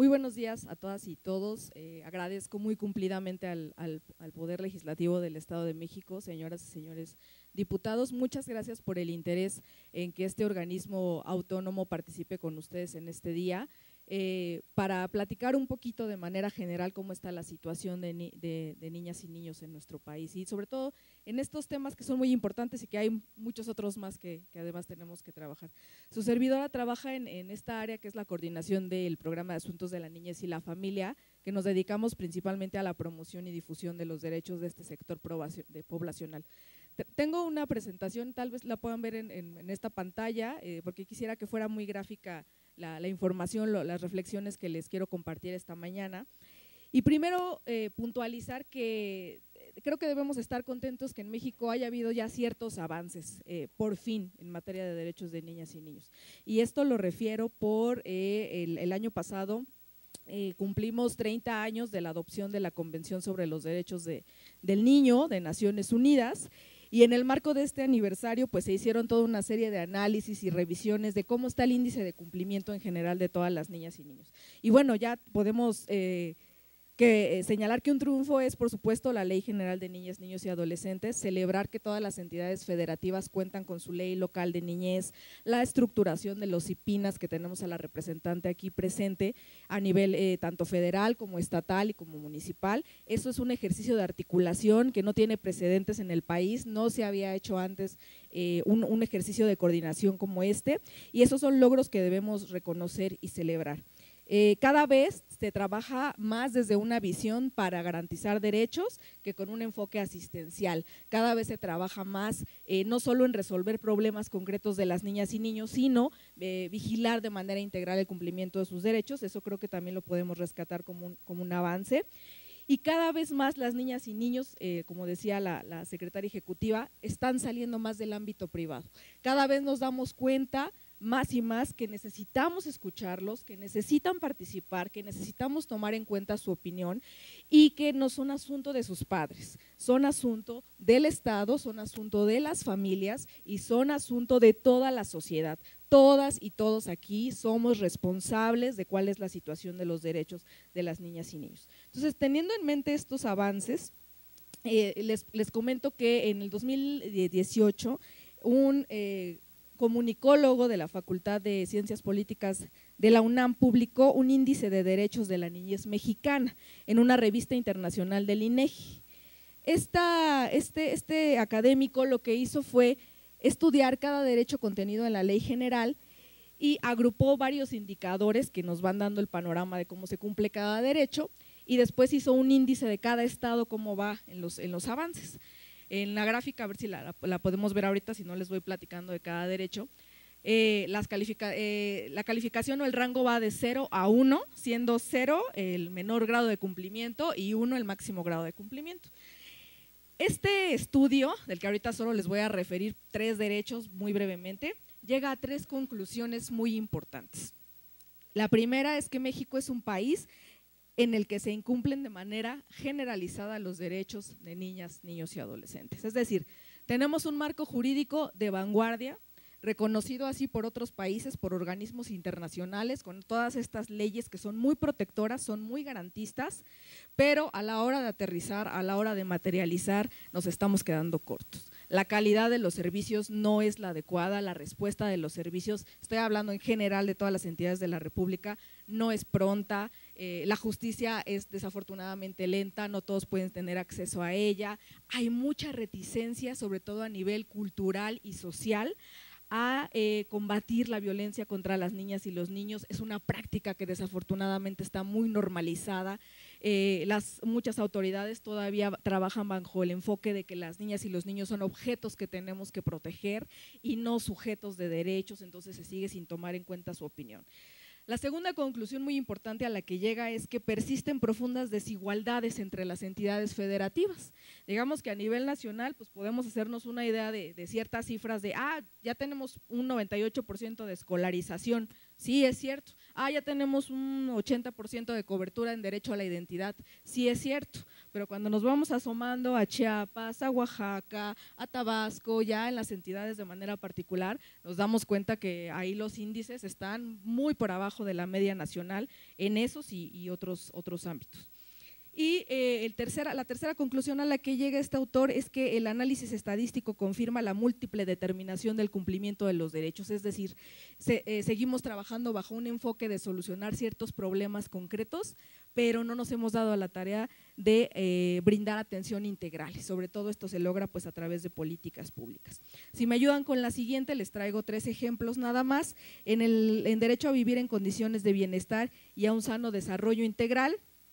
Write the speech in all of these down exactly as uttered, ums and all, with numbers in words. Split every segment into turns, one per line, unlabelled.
muy buenos días a todas y todos. Eh, agradezco muy cumplidamente al, al, al Poder Legislativo del Estado de México, señoras y señores diputados. Muchas gracias por el interés en que este organismo autónomo participe con ustedes en este día. Eh, para platicar un poquito de manera general cómo está la situación de, ni, de, de niñas y niños en nuestro país y sobre todo en estos temas que son muy importantes y que hay muchos otros más que, que además tenemos que trabajar. Su servidora trabaja en, en esta área que es la coordinación del Programa de Asuntos de la Niñez y la Familia, que nos dedicamos principalmente a la promoción y difusión de los derechos de este sector de poblacional. Tengo una presentación, tal vez la puedan ver en, en, en esta pantalla, eh, porque quisiera que fuera muy gráfica la, la información, lo, las reflexiones que les quiero compartir esta mañana. Y primero eh, puntualizar que creo que debemos estar contentos que en México haya habido ya ciertos avances, eh, por fin, en materia de derechos de niñas y niños. Y esto lo refiero por eh, el, el año pasado, Eh, cumplimos treinta años de la adopción de la Convención sobre los Derechos de, del Niño de Naciones Unidas, y en el marco de este aniversario pues se hicieron toda una serie de análisis y revisiones de cómo está el índice de cumplimiento en general de todas las niñas y niños. Y bueno, ya podemos eh, que, eh, señalar que un triunfo es por supuesto la Ley General de Niñas, Niños y Adolescentes, celebrar que todas las entidades federativas cuentan con su ley local de niñez, la estructuración de los I P I N A S, que tenemos a la representante aquí presente a nivel eh, tanto federal como estatal y como municipal. Eso es un ejercicio de articulación que no tiene precedentes en el país, no se había hecho antes eh, un, un ejercicio de coordinación como este, y esos son logros que debemos reconocer y celebrar. Eh, cada vez se trabaja más desde una visión para garantizar derechos que con un enfoque asistencial. Cada vez se trabaja más eh, no solo en resolver problemas concretos de las niñas y niños, sino eh, vigilar de manera integral el cumplimiento de sus derechos. Eso creo que también lo podemos rescatar como un, como un avance. Y cada vez más las niñas y niños, eh, como decía la, la secretaria ejecutiva, están saliendo más del ámbito privado. Cada vez nos damos cuenta más y más que necesitamos escucharlos, que necesitan participar, que necesitamos tomar en cuenta su opinión y que no son asunto de sus padres, son asunto del Estado, son asunto de las familias y son asunto de toda la sociedad. Todas y todos aquí somos responsables de cuál es la situación de los derechos de las niñas y niños. Entonces, teniendo en mente estos avances, eh, les, les comento que en el dos mil dieciocho un eh, comunicólogo de la Facultad de Ciencias Políticas de la UNAM publicó un índice de derechos de la niñez mexicana en una revista internacional del INEGI. Esta, este, este académico lo que hizo fue estudiar cada derecho contenido en la ley general y agrupó varios indicadores que nos van dando el panorama de cómo se cumple cada derecho, y después hizo un índice de cada estado, cómo va en los, en los avances. En la gráfica, a ver si la, la, la podemos ver ahorita, si no les voy platicando de cada derecho. Eh, las califica, eh, la calificación o el rango va de cero a uno, siendo cero el menor grado de cumplimiento y uno el máximo grado de cumplimiento. Este estudio, del que ahorita solo les voy a referir tres derechos muy brevemente, llega a tres conclusiones muy importantes. La primera es que México es un país en el que se incumplen de manera generalizada los derechos de niñas, niños y adolescentes. Es decir, tenemos un marco jurídico de vanguardia, reconocido así por otros países, por organismos internacionales, con todas estas leyes que son muy protectoras, son muy garantistas, pero a la hora de aterrizar, a la hora de materializar, nos estamos quedando cortos. La calidad de los servicios no es la adecuada, la respuesta de los servicios, estoy hablando en general de todas las entidades de la República, no es pronta, eh, la justicia es desafortunadamente lenta, no todos pueden tener acceso a ella, hay mucha reticencia, sobre todo a nivel cultural y social, a eh, combatir la violencia contra las niñas y los niños. Es una práctica que desafortunadamente está muy normalizada. Eh, las, muchas autoridades todavía trabajan bajo el enfoque de que las niñas y los niños son objetos que tenemos que proteger y no sujetos de derechos, entonces se sigue sin tomar en cuenta su opinión. La segunda conclusión muy importante a la que llega es que persisten profundas desigualdades entre las entidades federativas. Digamos que a nivel nacional pues podemos hacernos una idea de, de ciertas cifras de, ah, ya tenemos un noventa y ocho por ciento de escolarización Sí, es cierto. Ah, ya tenemos un ochenta por ciento de cobertura en derecho a la identidad. Sí, es cierto, pero cuando nos vamos asomando a Chiapas, a Oaxaca, a Tabasco, ya en las entidades de manera particular, nos damos cuenta que ahí los índices están muy por abajo de la media nacional en esos y, y otros, otros ámbitos. Y eh, el tercera, la tercera conclusión a la que llega este autor es que el análisis estadístico confirma la múltiple determinación del cumplimiento de los derechos, es decir, se, eh, seguimos trabajando bajo un enfoque de solucionar ciertos problemas concretos, pero no nos hemos dado a la tarea de eh, brindar atención integral, y sobre todo esto se logra pues a través de políticas públicas. Si me ayudan con la siguiente, les traigo tres ejemplos nada más. En el en derecho a vivir en condiciones de bienestar y a un sano desarrollo integral,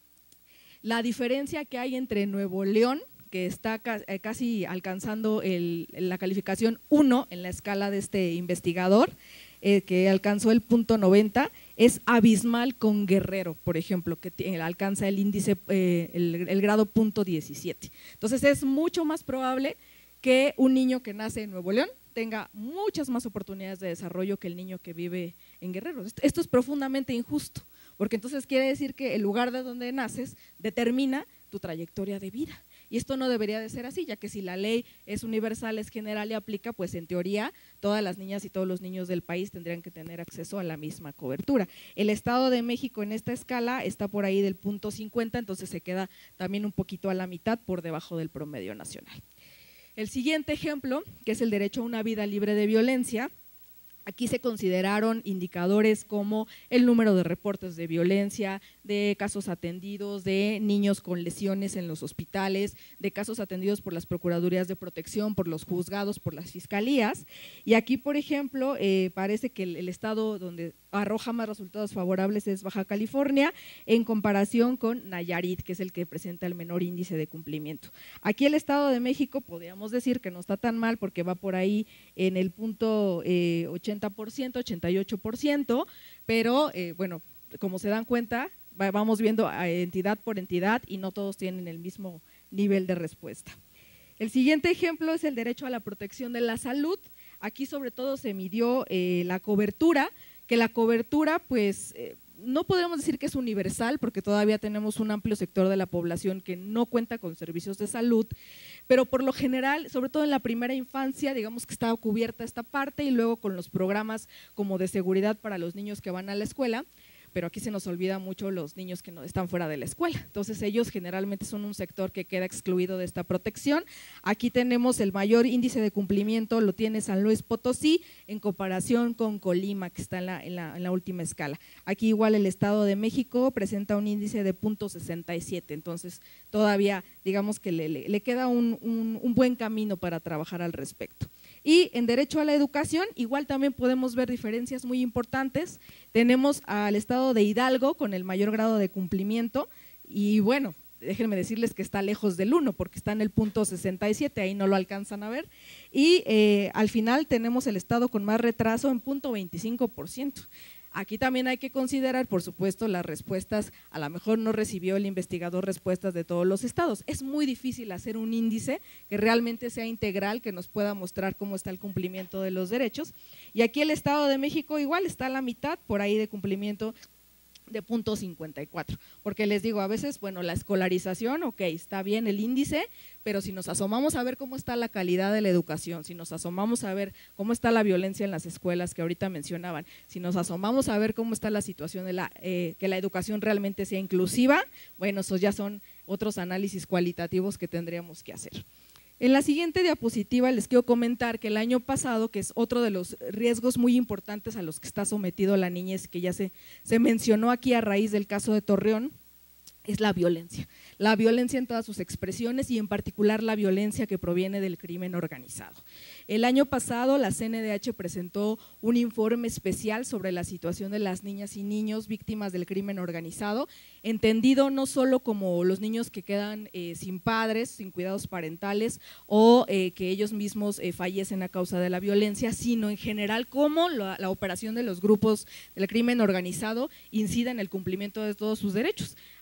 la diferencia que hay entre Nuevo León, que está casi alcanzando el, la calificación uno en la escala de este investigador, eh, que alcanzó el punto noventa, es abismal con Guerrero, por ejemplo, que tiene, alcanza el índice, eh, el, el grado punto diecisiete. Entonces es mucho más probable que un niño que nace en Nuevo León tenga muchas más oportunidades de desarrollo que el niño que vive en Guerrero. Esto, esto es profundamente injusto, porque entonces quiere decir que el lugar de donde naces determina tu trayectoria de vida, y esto no debería de ser así, ya que si la ley es universal, es general y aplica, pues en teoría todas las niñas y todos los niños del país tendrían que tener acceso a la misma cobertura. El Estado de México en esta escala está por ahí del punto cincuenta, entonces se queda también un poquito a la mitad por debajo del promedio nacional. El siguiente ejemplo, que es el derecho a una vida libre de violencia. Aquí se consideraron indicadores como el número de reportes de violencia, de casos atendidos, de niños con lesiones en los hospitales, de casos atendidos por las procuradurías de protección, por los juzgados, por las fiscalías. Y aquí, por ejemplo, eh, parece que el, el estado donde arroja más resultados favorables es Baja California, en comparación con Nayarit, que es el que presenta el menor índice de cumplimiento. Aquí el Estado de México podríamos decir que no está tan mal, porque va por ahí en el punto eh, ochenta por ciento, ochenta y ocho por ciento, pero eh, bueno, como se dan cuenta, vamos viendo a entidad por entidad y no todos tienen el mismo nivel de respuesta. El siguiente ejemplo es el derecho a la protección de la salud. Aquí sobre todo se midió eh, la cobertura, que la cobertura pues eh, no podemos decir que es universal, porque todavía tenemos un amplio sector de la población que no cuenta con servicios de salud, pero por lo general, sobre todo en la primera infancia, digamos que está cubierta esta parte, y luego con los programas como de seguridad para los niños que van a la escuela, pero aquí se nos olvida mucho los niños que no están fuera de la escuela, entonces ellos generalmente son un sector que queda excluido de esta protección. Aquí tenemos el mayor índice de cumplimiento, lo tiene San Luis Potosí en comparación con Colima, que está en la, en la, en la última escala. Aquí igual el Estado de México presenta un índice de punto sesenta y siete, entonces todavía digamos que le, le, le queda un, un, un buen camino para trabajar al respecto. Y en derecho a la educación, igual también podemos ver diferencias muy importantes. Tenemos al estado de Hidalgo con el mayor grado de cumplimiento, y bueno, déjenme decirles que está lejos del uno, porque está en el punto sesenta y siete, ahí no lo alcanzan a ver, y eh, al final tenemos el estado con más retraso en punto veinticinco por ciento. Aquí también hay que considerar, por supuesto, las respuestas, a lo mejor no recibió el investigador respuestas de todos los estados. Es muy difícil hacer un índice que realmente sea integral, que nos pueda mostrar cómo está el cumplimiento de los derechos. Y aquí el Estado de México igual está a la mitad, por ahí de cumplimiento de punto cincuenta y cuatro, porque les digo, a veces, bueno, la escolarización, ok, está bien el índice, pero si nos asomamos a ver cómo está la calidad de la educación, si nos asomamos a ver cómo está la violencia en las escuelas que ahorita mencionaban, si nos asomamos a ver cómo está la situación de la, eh, que la educación realmente sea inclusiva, bueno, esos ya son otros análisis cualitativos que tendríamos que hacer. En la siguiente diapositiva les quiero comentar que el año pasado, que es otro de los riesgos muy importantes a los que está sometido la niñez, que ya se, se mencionó aquí a raíz del caso de Torreón, es la violencia. La violencia en todas sus expresiones, y en particular la violencia que proviene del crimen organizado. El año pasado la C N D H presentó un informe especial sobre la situación de las niñas y niños víctimas del crimen organizado, entendido no solo como los niños que quedan eh, sin padres, sin cuidados parentales, o eh, que ellos mismos eh, fallecen a causa de la violencia, sino en general cómo la, la operación de los grupos del crimen organizado incide en el cumplimiento de todos sus derechos.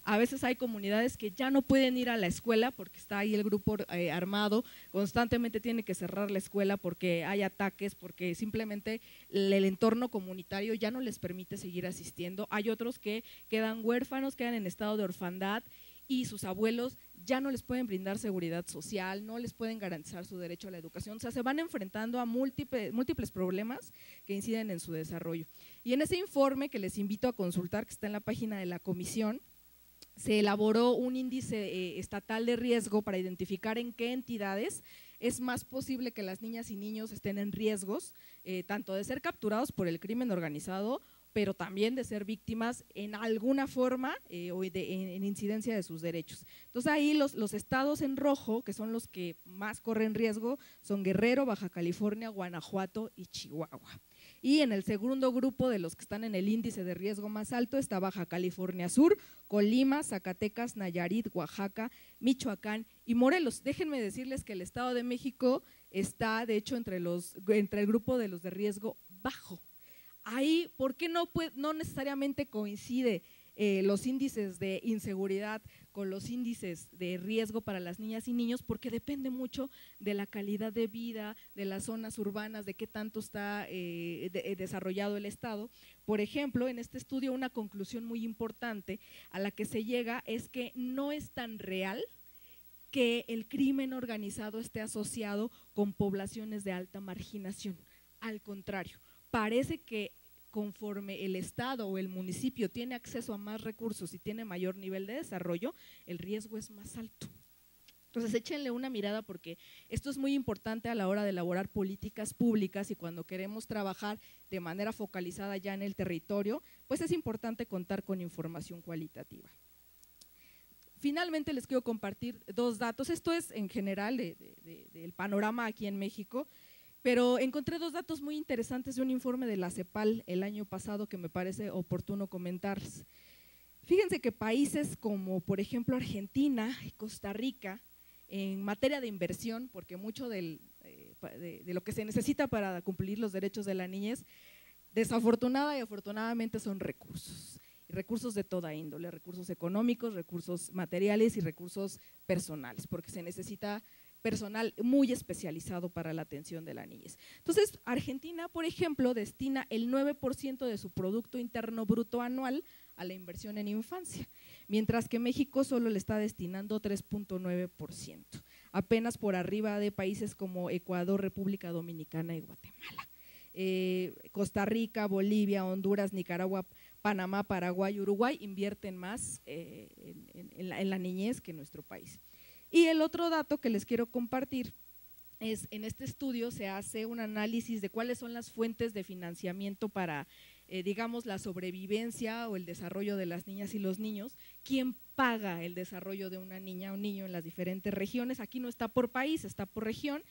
A veces hay comunidades que ya no pueden ir a la escuela porque está ahí el grupo eh, armado, constantemente tiene que cerrar la escuela porque hay ataques, porque simplemente el, el entorno comunitario ya no les permite seguir asistiendo. Hay otros que quedan huérfanos, quedan en estado de orfandad y sus abuelos ya no les pueden brindar seguridad social, no les pueden garantizar su derecho a la educación, o sea, se van enfrentando a múltiples, múltiples problemas que inciden en su desarrollo. Y en ese informe que les invito a consultar, que está en la página de la comisión, se elaboró un índice eh, estatal de riesgo para identificar en qué entidades es más posible que las niñas y niños estén en riesgos, eh, tanto de ser capturados por el crimen organizado, pero también de ser víctimas en alguna forma eh, o de, en, en incidencia de sus derechos. Entonces ahí los, los estados en rojo, que son los que más corren riesgo, son Guerrero, Baja California, Guanajuato y Chihuahua. Y en el segundo grupo de los que están en el índice de riesgo más alto está Baja California Sur, Colima, Zacatecas, Nayarit, Oaxaca, Michoacán y Morelos. Déjenme decirles que el Estado de México está de hecho entre, los, entre el grupo de los de riesgo bajo. Ahí, ¿por qué no, puede, no necesariamente coincide eh, los índices de inseguridad con los índices de riesgo para las niñas y niños? Porque depende mucho de la calidad de vida, de las zonas urbanas, de qué tanto está eh, de, desarrollado el estado. Por ejemplo, en este estudio una conclusión muy importante a la que se llega es que no es tan real que el crimen organizado esté asociado con poblaciones de alta marginación, al contrario. Parece que conforme el estado o el municipio tiene acceso a más recursos y tiene mayor nivel de desarrollo, el riesgo es más alto. Entonces échenle una mirada porque esto es muy importante a la hora de elaborar políticas públicas y cuando queremos trabajar de manera focalizada ya en el territorio, pues es importante contar con información cualitativa. Finalmente les quiero compartir dos datos, esto es en general de, de, de, del panorama aquí en México. Pero encontré dos datos muy interesantes de un informe de la CEPAL el año pasado que me parece oportuno comentarles. Fíjense que países como por ejemplo Argentina y Costa Rica, en materia de inversión, porque mucho del, eh, de, de lo que se necesita para cumplir los derechos de la niñez, desafortunada y afortunadamente son recursos. Recursos de toda índole, recursos económicos, recursos materiales y recursos personales, porque se necesita personal muy especializado para la atención de la niñez. Entonces, Argentina, por ejemplo, destina el nueve por ciento de su Producto Interno Bruto anual a la inversión en infancia, mientras que México solo le está destinando tres punto nueve por ciento, apenas por arriba de países como Ecuador, República Dominicana y Guatemala. Eh, Costa Rica, Bolivia, Honduras, Nicaragua, Panamá, Paraguay, Uruguay invierten más eh, en, en, en, la, en la niñez que nuestro país. Y el otro dato que les quiero compartir es, en este estudio se hace un análisis de cuáles son las fuentes de financiamiento para, eh, digamos, la sobrevivencia o el desarrollo de las niñas y los niños. ¿Quién paga el desarrollo de una niña o un niño en las diferentes regiones? Aquí no está por país, está por región.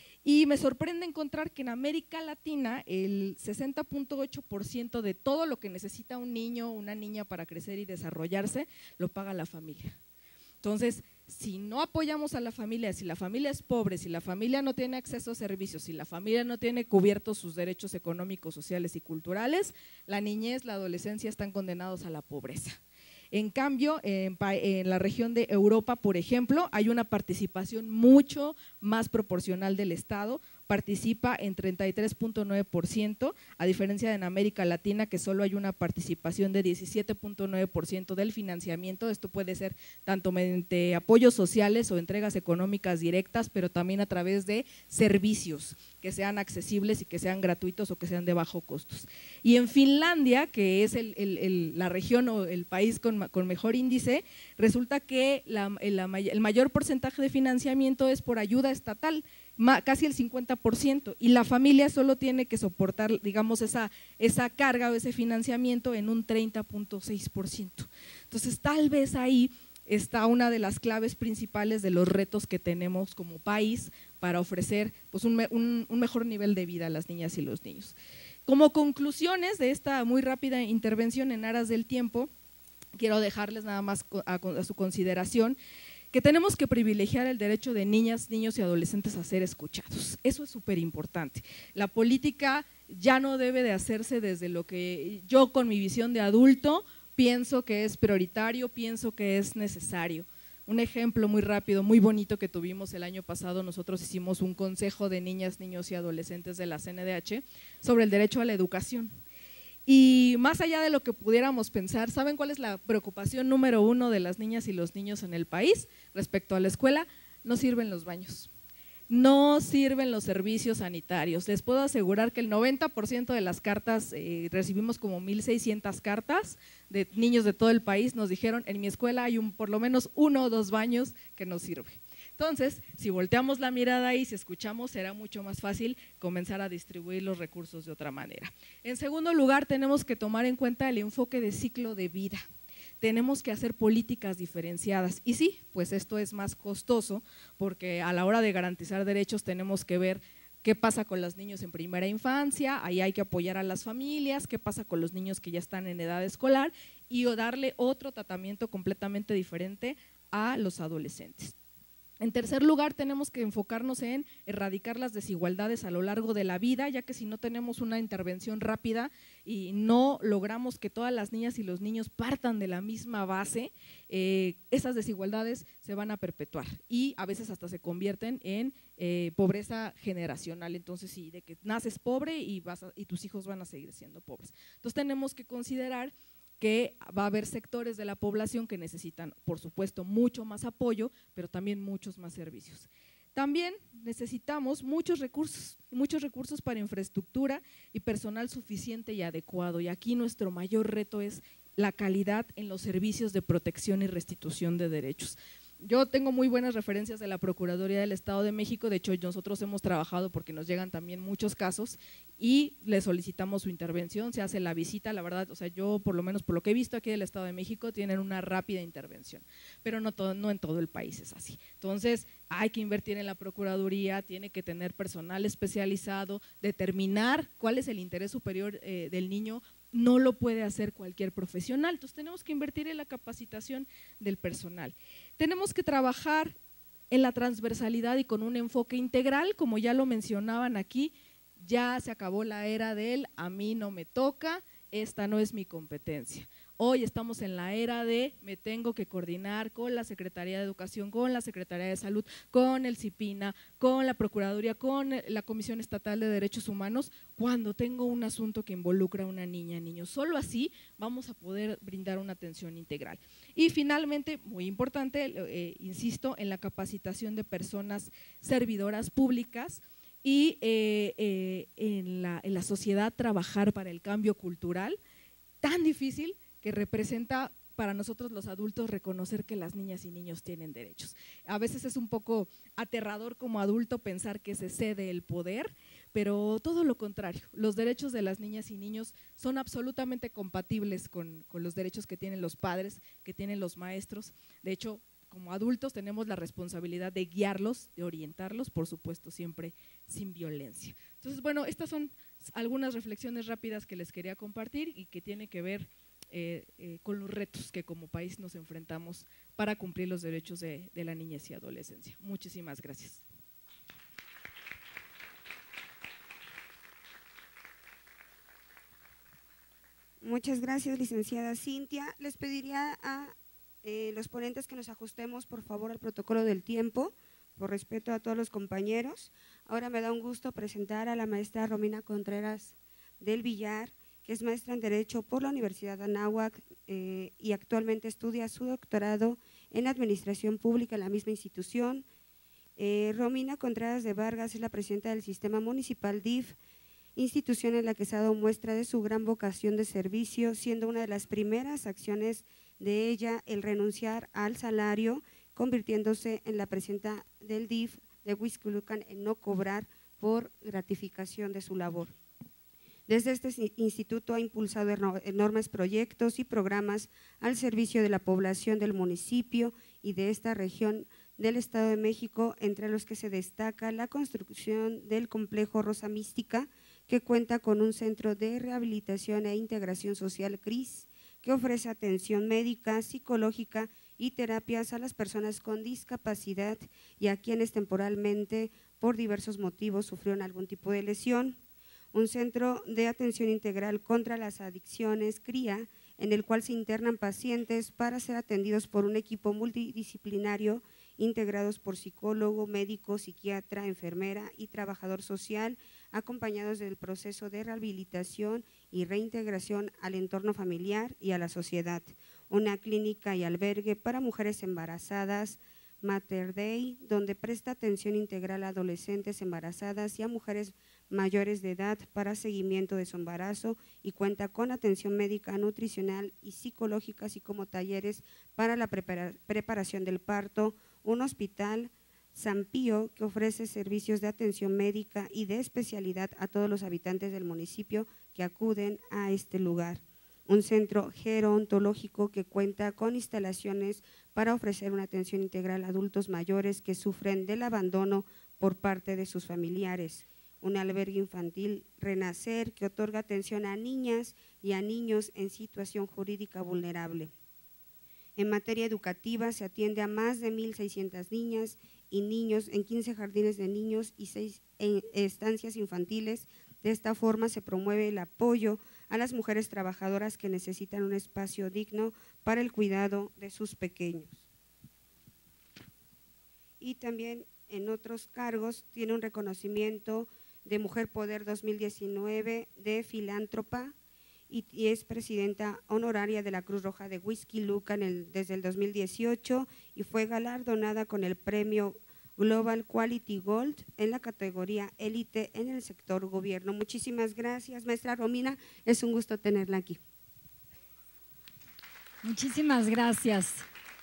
Y me sorprende encontrar que en América Latina el sesenta punto ocho por ciento de todo lo que necesita un niño o una niña para crecer y desarrollarse lo paga la familia. Entonces, si no apoyamos a la familia, si la familia es pobre, si la familia no tiene acceso a servicios, si la familia no tiene cubiertos sus derechos económicos, sociales y culturales, la niñez, la adolescencia están condenados a la pobreza. En cambio, en, en la región de Europa, por ejemplo, hay una participación mucho más proporcional del Estado, participa en treinta y tres punto nueve por ciento, a diferencia de en América Latina que solo hay una participación de diecisiete punto nueve por ciento del financiamiento. Esto puede ser tanto mediante apoyos sociales o entregas económicas directas, pero también a través de servicios que sean accesibles y que sean gratuitos o que sean de bajo costos. Y en Finlandia, que es el, el, el, la región o el país con, con mejor índice, resulta que la, el, la, el mayor porcentaje de financiamiento es por ayuda estatal, casi el cincuenta por ciento, y la familia solo tiene que soportar, digamos, esa, esa carga o ese financiamiento en un treinta punto seis por ciento. Entonces, tal vez ahí está una de las claves principales de los retos que tenemos como país para ofrecer pues, un, un, un mejor nivel de vida a las niñas y los niños. Como conclusiones de esta muy rápida intervención en aras del tiempo, quiero dejarles nada más a, a su consideración que tenemos que privilegiar el derecho de niñas, niños y adolescentes a ser escuchados. Eso es súper importante. La política ya no debe de hacerse desde lo que yo con mi visión de adulto pienso que es prioritario, pienso que es necesario. Un ejemplo muy rápido, muy bonito que tuvimos el año pasado, nosotros hicimos un consejo de niñas, niños y adolescentes de la C N D H sobre el derecho a la educación. Y más allá de lo que pudiéramos pensar, ¿saben cuál es la preocupación número uno de las niñas y los niños en el país respecto a la escuela? No sirven los baños, no sirven los servicios sanitarios. Les puedo asegurar que el noventa por ciento de las cartas, eh, recibimos como mil seiscientas cartas de niños de todo el país, nos dijeron en mi escuela hay un, por lo menos uno o dos baños que no sirve. Entonces, si volteamos la mirada y si escuchamos, será mucho más fácil comenzar a distribuir los recursos de otra manera. En segundo lugar, tenemos que tomar en cuenta el enfoque de ciclo de vida. Tenemos que hacer políticas diferenciadas y sí, pues esto es más costoso porque a la hora de garantizar derechos tenemos que ver qué pasa con los niños en primera infancia, ahí hay que apoyar a las familias, qué pasa con los niños que ya están en edad escolar y darle otro tratamiento completamente diferente a los adolescentes. En tercer lugar, tenemos que enfocarnos en erradicar las desigualdades a lo largo de la vida, ya que si no tenemos una intervención rápida y no logramos que todas las niñas y los niños partan de la misma base, eh, esas desigualdades se van a perpetuar y a veces hasta se convierten en eh, pobreza generacional. Entonces, sí, de que naces pobre y, vas a, y tus hijos van a seguir siendo pobres. Entonces, tenemos que considerar que va a haber sectores de la población que necesitan, por supuesto, mucho más apoyo, pero también muchos más servicios. También necesitamos muchos recursos, muchos recursos para infraestructura y personal suficiente y adecuado, y aquí nuestro mayor reto es la calidad en los servicios de protección y restitución de derechos. Yo tengo muy buenas referencias de la Procuraduría del Estado de México, de hecho nosotros hemos trabajado porque nos llegan también muchos casos y le solicitamos su intervención, se hace la visita, la verdad, o sea, yo por lo menos por lo que he visto aquí del Estado de México tienen una rápida intervención, pero no, todo, no en todo el país es así. Entonces hay que invertir en la Procuraduría, tiene que tener personal especializado, determinar cuál es el interés superior eh, del niño, no lo puede hacer cualquier profesional, entonces tenemos que invertir en la capacitación del personal. Tenemos que trabajar en la transversalidad y con un enfoque integral, como ya lo mencionaban aquí, ya se acabó la era del a mí no me toca, esta no es mi competencia. Hoy estamos en la era de me tengo que coordinar con la Secretaría de Educación, con la Secretaría de Salud, con el CIPINA, con la Procuraduría, con la Comisión Estatal de Derechos Humanos, cuando tengo un asunto que involucra a una niña, niño. Solo así vamos a poder brindar una atención integral. Y finalmente, muy importante, eh, insisto, en la capacitación de personas servidoras públicas y eh, eh, en, la, en la sociedad trabajar para el cambio cultural, tan difícil que representa para nosotros los adultos reconocer que las niñas y niños tienen derechos. A veces es un poco aterrador como adulto pensar que se cede el poder, pero todo lo contrario, los derechos de las niñas y niños son absolutamente compatibles con, con los derechos que tienen los padres, que tienen los maestros. De hecho, como adultos tenemos la responsabilidad de guiarlos, de orientarlos, por supuesto siempre sin violencia. Entonces, bueno, estas son algunas reflexiones rápidas que les quería compartir y que tienen que ver Eh, eh, con los retos que como país nos enfrentamos para cumplir los derechos de, de la niñez y adolescencia. Muchísimas gracias.
Muchas gracias, licenciada Cintia. Les pediría a eh, los ponentes que nos ajustemos por favor al protocolo del tiempo, por respeto a todos los compañeros. Ahora me da un gusto presentar a la maestra Romina Contreras del Villar, que es maestra en Derecho por la Universidad de Anáhuac eh, y actualmente estudia su doctorado en Administración Pública en la misma institución. Eh, Romina Contreras de Vargas es la presidenta del Sistema Municipal D I F, institución en la que se ha dado muestra de su gran vocación de servicio, siendo una de las primeras acciones de ella el renunciar al salario, convirtiéndose en la presidenta del D I F de Huixquilucan en no cobrar por gratificación de su labor. Desde este instituto ha impulsado enormes proyectos y programas al servicio de la población del municipio y de esta región del Estado de México, entre los que se destaca la construcción del complejo Rosa Mística, que cuenta con un centro de rehabilitación e integración social C R I S, que ofrece atención médica, psicológica y terapias a las personas con discapacidad y a quienes temporalmente, por diversos motivos, sufrieron algún tipo de lesión. Un centro de atención integral contra las adicciones, C R I A, en el cual se internan pacientes para ser atendidos por un equipo multidisciplinario integrados por psicólogo, médico, psiquiatra, enfermera y trabajador social, acompañados del proceso de rehabilitación y reintegración al entorno familiar y a la sociedad. Una clínica y albergue para mujeres embarazadas, Mater Dei, donde presta atención integral a adolescentes embarazadas y a mujeres mayores de edad para seguimiento de su embarazo y cuenta con atención médica, nutricional y psicológica, así como talleres para la prepara- preparación del parto. Un hospital, San Pío, que ofrece servicios de atención médica y de especialidad a todos los habitantes del municipio que acuden a este lugar. Un centro gerontológico que cuenta con instalaciones para ofrecer una atención integral a adultos mayores que sufren del abandono por parte de sus familiares. Un albergue infantil, Renacer, que otorga atención a niñas y a niños en situación jurídica vulnerable. En materia educativa, se atiende a más de mil seiscientas niñas y niños en quince jardines de niños y seis estancias infantiles. De esta forma se promueve el apoyo a las mujeres trabajadoras que necesitan un espacio digno para el cuidado de sus pequeños. Y también en otros cargos tiene un reconocimiento de Mujer Poder dos mil diecinueve de filántropa y, y es presidenta honoraria de la Cruz Roja de Huixquilucan el, desde el dos mil dieciocho y fue galardonada con el premio Global Quality Gold en la categoría élite en el sector gobierno. Muchísimas gracias, maestra Romina, es un gusto tenerla aquí.
Muchísimas gracias.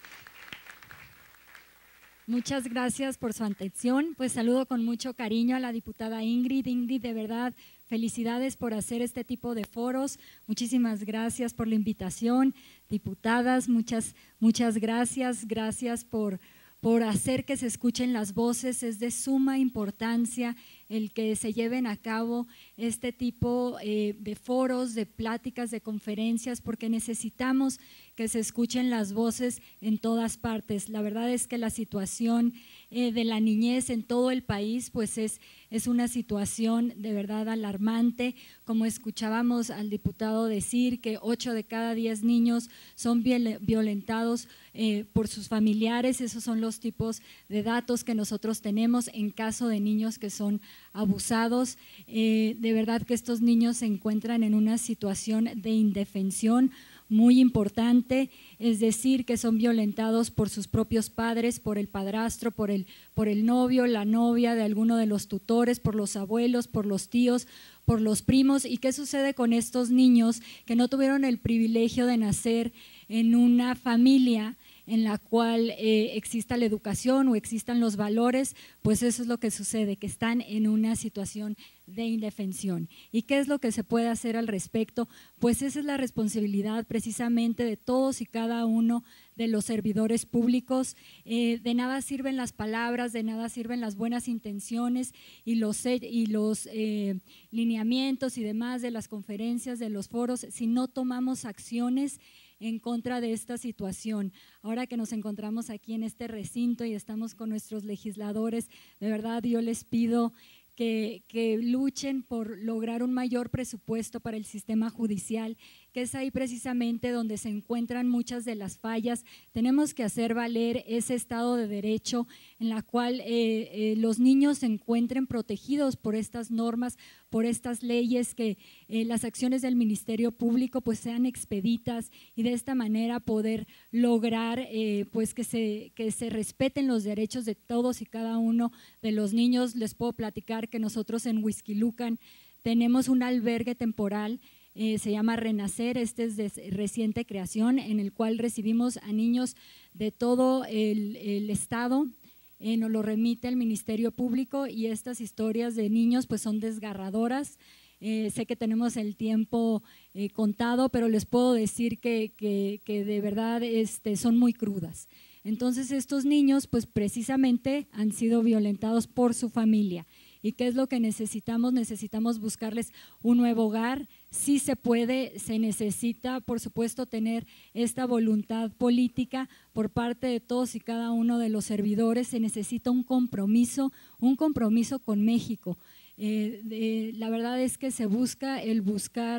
Muchas gracias por su atención. Pues saludo con mucho cariño a la diputada Ingrid. Ingrid, de verdad, felicidades por hacer este tipo de foros. Muchísimas gracias por la invitación. Diputadas, muchas, muchas gracias. Gracias por, por hacer que se escuchen las voces. Es de suma importancia el que se lleven a cabo este tipo eh, de foros, de pláticas, de conferencias, porque necesitamos que se escuchen las voces en todas partes. La verdad es que la situación eh, de la niñez en todo el país pues es, es una situación de verdad alarmante. Como escuchábamos al diputado decir que ocho de cada diez niños son violentados eh, por sus familiares, esos son los tipos de datos que nosotros tenemos en caso de niños que son abusados. Eh, de verdad que estos niños se encuentran en una situación de indefensión muy importante, es decir, que son violentados por sus propios padres, por el padrastro, por el, por el novio, la novia de alguno de los tutores, por los abuelos, por los tíos, por los primos. ¿Y qué sucede con estos niños que no tuvieron el privilegio de nacer en una familia en la cual eh, exista la educación o existan los valores? Pues eso es lo que sucede, que están en una situación de indefensión. ¿Y qué es lo que se puede hacer al respecto? Pues esa es la responsabilidad precisamente de todos y cada uno de los servidores públicos. Eh, de nada sirven las palabras, de nada sirven las buenas intenciones y los, y los eh, lineamientos y demás de las conferencias, de los foros, si no tomamos acciones en contra de esta situación. Ahora que nos encontramos aquí en este recinto y estamos con nuestros legisladores, de verdad yo les pido que, que luchen por lograr un mayor presupuesto para el sistema judicial, que es ahí precisamente donde se encuentran muchas de las fallas. Tenemos que hacer valer ese Estado de Derecho en la cual eh, eh, los niños se encuentren protegidos por estas normas, por estas leyes, que eh, las acciones del Ministerio Público pues sean expeditas y de esta manera poder lograr eh, pues que se, que se respeten los derechos de todos y cada uno de los niños. Les puedo platicar que nosotros en Huixquilucan tenemos un albergue temporal, eh, se llama Renacer, este es de reciente creación, en el cual recibimos a niños de todo el, el estado. Eh, nos lo remite el Ministerio Público y estas historias de niños pues son desgarradoras. Eh, sé que tenemos el tiempo eh, contado, pero les puedo decir que, que, que de verdad este, son muy crudas. Entonces estos niños pues precisamente han sido violentados por su familia. ¿Y qué es lo que necesitamos? Necesitamos buscarles un nuevo hogar. Sí se puede, se necesita, por supuesto, tener esta voluntad política por parte de todos y cada uno de los servidores. Se necesita un compromiso, un compromiso con México. Eh, de, la verdad es que se busca el buscar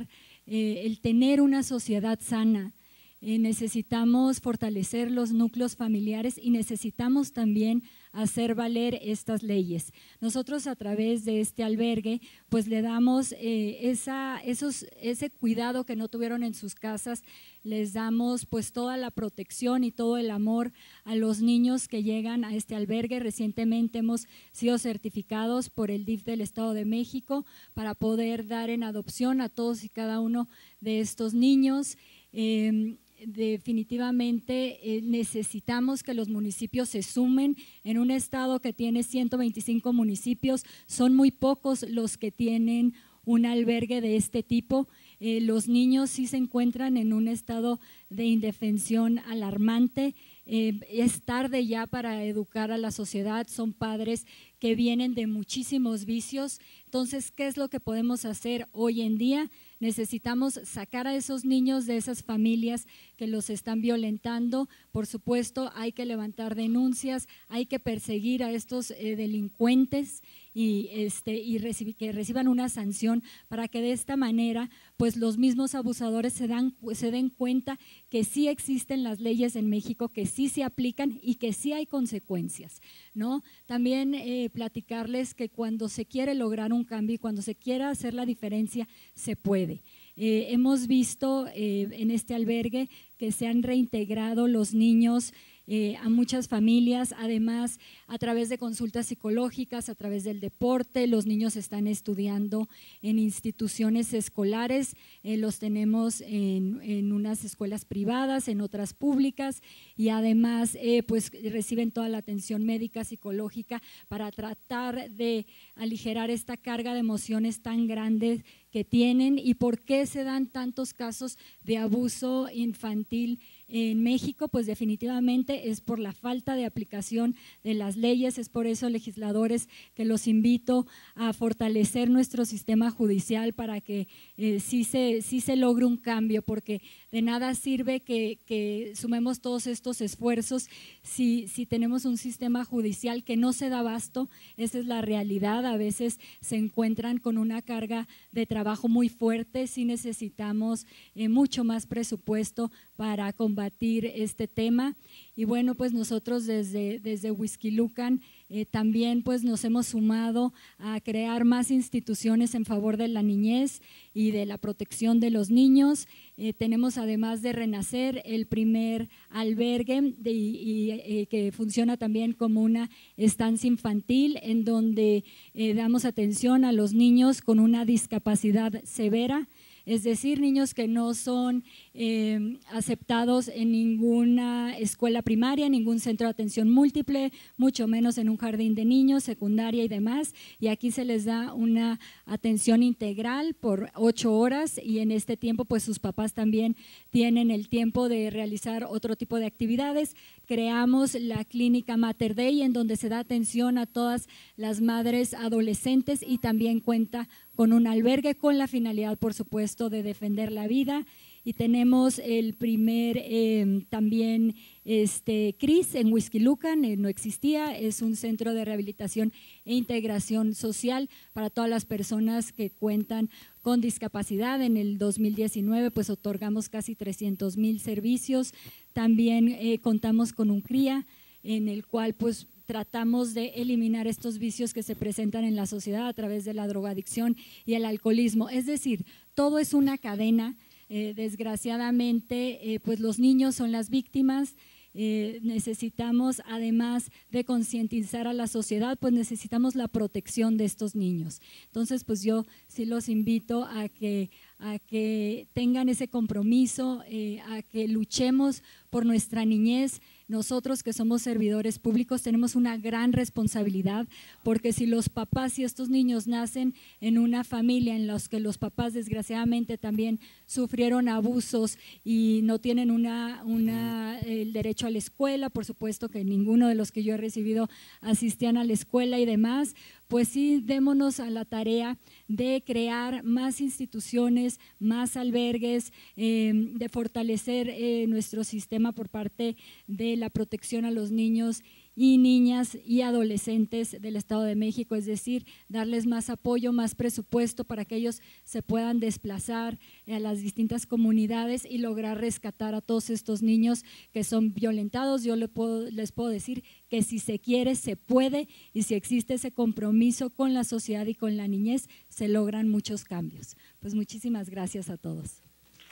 eh, el tener una sociedad sana. Eh, necesitamos fortalecer los núcleos familiares y necesitamos también hacer valer estas leyes. Nosotros a través de este albergue pues le damos eh, esa, esos, ese cuidado que no tuvieron en sus casas, les damos pues toda la protección y todo el amor a los niños que llegan a este albergue. Recientemente hemos sido certificados por el D I F del Estado de México para poder dar en adopción a todos y cada uno de estos niños. Eh, Definitivamente eh, necesitamos que los municipios se sumen. En un estado que tiene ciento veinticinco municipios, son muy pocos los que tienen un albergue de este tipo. Eh, los niños sí se encuentran en un estado de indefensión alarmante. Eh, es tarde ya para educar a la sociedad, son padres que vienen de muchísimos vicios. Entonces, ¿qué es lo que podemos hacer hoy en día? Necesitamos sacar a esos niños de esas familias que los están violentando. Por supuesto, hay que levantar denuncias, hay que perseguir a estos eh, delincuentes y, este, y recibi- que reciban una sanción para que de esta manera pues los mismos abusadores se, dan, se den cuenta que sí existen las leyes en México, que sí se aplican y que sí hay consecuencias, ¿no? También eh, platicarles que cuando se quiere lograr un cambio y cuando se quiera hacer la diferencia, se puede. Eh, hemos visto eh, en este albergue que se han reintegrado los niños eh, a muchas familias, además a través de consultas psicológicas, a través del deporte. Los niños están estudiando en instituciones escolares, eh, los tenemos en, en unas escuelas privadas, en otras públicas, y además eh, pues reciben toda la atención médica, psicológica, para tratar de aligerar esta carga de emociones tan grandes que tienen. ¿Y por qué se dan tantos casos de abuso infantil en México? Pues definitivamente es por la falta de aplicación de las leyes. Es por eso, legisladores, que los invito a fortalecer nuestro sistema judicial para que eh, sí, se, sí se logre un cambio, porque de nada sirve que, que sumemos todos estos esfuerzos si, si tenemos un sistema judicial que no se da abasto. Esa es la realidad. A veces se encuentran con una carga de trabajo muy fuerte. Sí necesitamos eh, mucho más presupuesto para combatir este tema. Y bueno, pues nosotros desde, desde Huixquilucan eh, también pues nos hemos sumado a crear más instituciones en favor de la niñez y de la protección de los niños. Eh, tenemos, además de Renacer, el primer albergue de, y, eh, que funciona también como una estancia infantil, en donde eh, damos atención a los niños con una discapacidad severa, es decir, niños que no son eh, aceptados en ninguna escuela primaria, ningún centro de atención múltiple, mucho menos en un jardín de niños, secundaria y demás, y aquí se les da una atención integral por ocho horas, y en este tiempo pues sus papás también tienen el tiempo de realizar otro tipo de actividades. Creamos la clínica Mater Dei, en donde se da atención a todas las madres adolescentes, y también cuenta con un albergue con la finalidad, por supuesto, de defender la vida. Y tenemos el primer eh, también este C R I S en Huixquilucan, eh, no existía, es un centro de rehabilitación e integración social para todas las personas que cuentan con discapacidad. En el dos mil diecinueve pues otorgamos casi trescientos mil servicios. También eh, contamos con un C R I A, en el cual pues tratamos de eliminar estos vicios que se presentan en la sociedad a través de la drogadicción y el alcoholismo. Es decir, todo es una cadena. Eh, desgraciadamente, eh, pues los niños son las víctimas. Eh, necesitamos, además de concientizar a la sociedad, pues necesitamos la protección de estos niños. Entonces, pues yo sí los invito a que, a que tengan ese compromiso, eh, a que luchemos por nuestra niñez. Nosotros, que somos servidores públicos, tenemos una gran responsabilidad, porque si los papás y estos niños nacen en una familia en la que los papás desgraciadamente también sufrieron abusos y no tienen una, una, el derecho a la escuela, por supuesto que ninguno de los que yo he recibido asistían a la escuela y demás, pues sí, démonos a la tarea de crear más instituciones, más albergues, eh, de fortalecer eh, nuestro sistema por parte de la protección a los niños y niñas y adolescentes del Estado de México, es decir, darles más apoyo, más presupuesto para que ellos se puedan desplazar a las distintas comunidades y lograr rescatar a todos estos niños que son violentados. Yo les puedo, les puedo decir que si se quiere, se puede, y si existe ese compromiso con la sociedad y con la niñez, se logran muchos cambios. Pues muchísimas gracias a todos.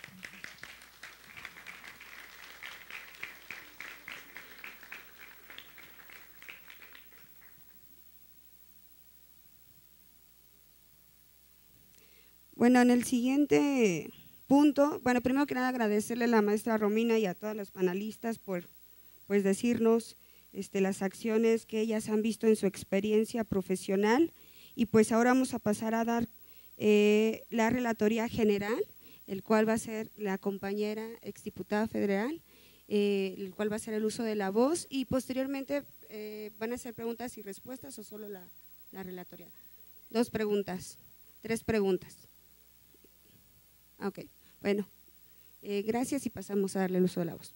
Bueno, en el siguiente punto, bueno, primero que nada agradecerle a la maestra Romina y a todas las panelistas por pues decirnos este, las acciones que ellas han visto en su experiencia profesional, y pues ahora vamos a pasar a dar eh, la relatoría general, el cual va a ser la compañera exdiputada federal, eh, el cual va a ser el uso de la voz, y posteriormente eh, van a ser preguntas y respuestas o solo la, la relatoría. Dos preguntas, tres preguntas. Ok, bueno, eh, gracias y pasamos a darle el uso de la voz.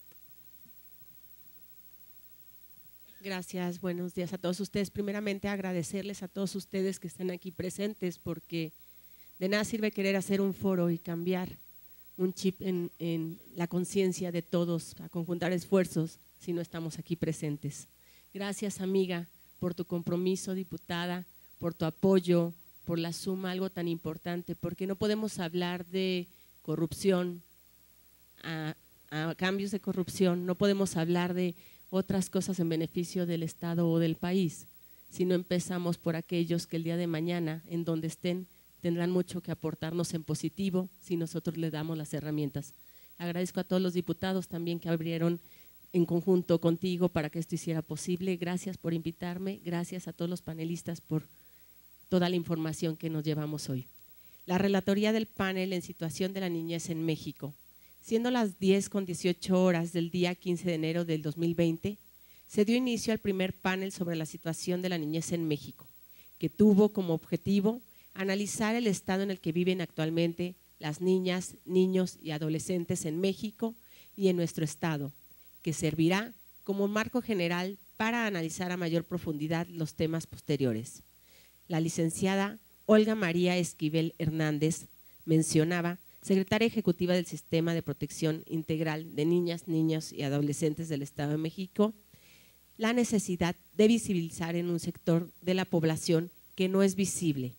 Gracias, buenos días a todos ustedes. Primeramente agradecerles a todos ustedes que están aquí presentes, porque de nada sirve querer hacer un foro y cambiar un chip en, en la conciencia de todos, a conjuntar esfuerzos si no estamos aquí presentes. Gracias, amiga, por tu compromiso, diputada, por tu apoyo, por la suma, algo tan importante, porque no podemos hablar de corrupción a, a cambios de corrupción, no podemos hablar de otras cosas en beneficio del Estado o del país, si no empezamos por aquellos que el día de mañana, en donde estén, tendrán mucho que aportarnos en positivo si nosotros les damos las herramientas. Agradezco a todos los diputados también que abrieron en conjunto contigo para que esto hiciera posible. Gracias por invitarme, gracias a todos los panelistas por toda la información que nos llevamos hoy. La relatoría del panel en situación de la niñez en México. Siendo las diez con dieciocho horas del día quince de enero del dos mil veinte, se dio inicio al primer panel sobre la situación de la niñez en México, que tuvo como objetivo analizar el estado en el que viven actualmente las niñas, niños y adolescentes en México y en nuestro estado, que servirá como marco general para analizar a mayor profundidad los temas posteriores. La licenciada Olga María Esquivel Hernández mencionaba, secretaria ejecutiva del Sistema de Protección Integral de Niñas, Niños y Adolescentes del Estado de México, la necesidad de visibilizar en un sector de la población que no es visible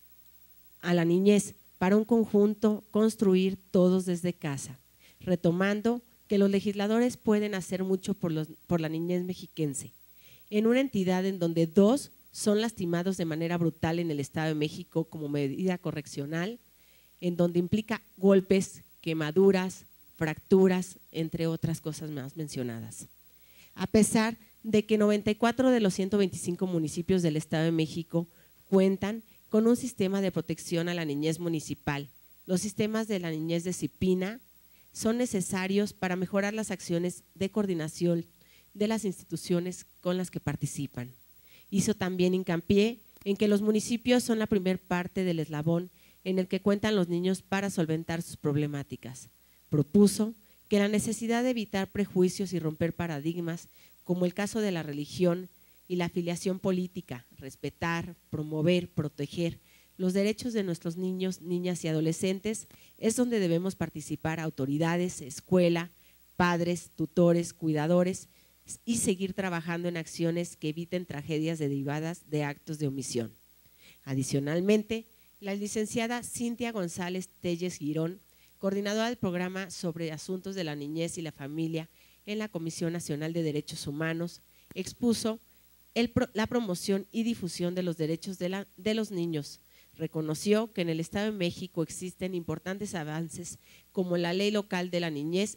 a la niñez, para un conjunto construir todos desde casa, retomando que los legisladores pueden hacer mucho por, los, por la niñez mexiquense, en una entidad en donde dos son lastimados de manera brutal en el Estado de México como medida correccional, en donde implica golpes, quemaduras, fracturas, entre otras cosas más mencionadas. A pesar de que noventa y cuatro de los ciento veinticinco municipios del Estado de México cuentan con un sistema de protección a la niñez municipal, los sistemas de la niñez de CIPINA son necesarios para mejorar las acciones de coordinación de las instituciones con las que participan. Hizo también hincapié en que los municipios son la primer parte del eslabón en el que cuentan los niños para solventar sus problemáticas. Propuso que la necesidad de evitar prejuicios y romper paradigmas, como el caso de la religión y la afiliación política, respetar, promover, proteger los derechos de nuestros niños, niñas y adolescentes, es donde debemos participar autoridades, escuela, padres, tutores, cuidadores, y seguir trabajando en acciones que eviten tragedias derivadas de actos de omisión. Adicionalmente, la licenciada Cintia González Telles Girón, coordinadora del programa sobre asuntos de la niñez y la familia en la Comisión Nacional de Derechos Humanos, expuso el, la promoción y difusión de los derechos de, la, de los niños. Reconoció que en el Estado de México existen importantes avances como la Ley Local de la Niñez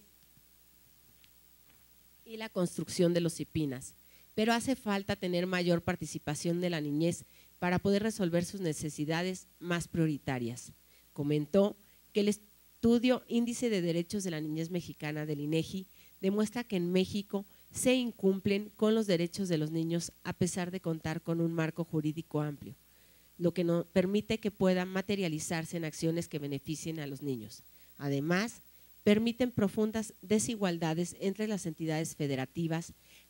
y la construcción de los CIPINAS, pero hace falta tener mayor participación de la niñez para poder resolver sus necesidades más prioritarias. Comentó que el estudio Índice de Derechos de la Niñez Mexicana del INEGI demuestra que en México se incumplen con los derechos de los niños a pesar de contar con un marco jurídico amplio, lo que no permite que puedan materializarse en acciones que beneficien a los niños. Además, permiten profundas desigualdades entre las entidades federativas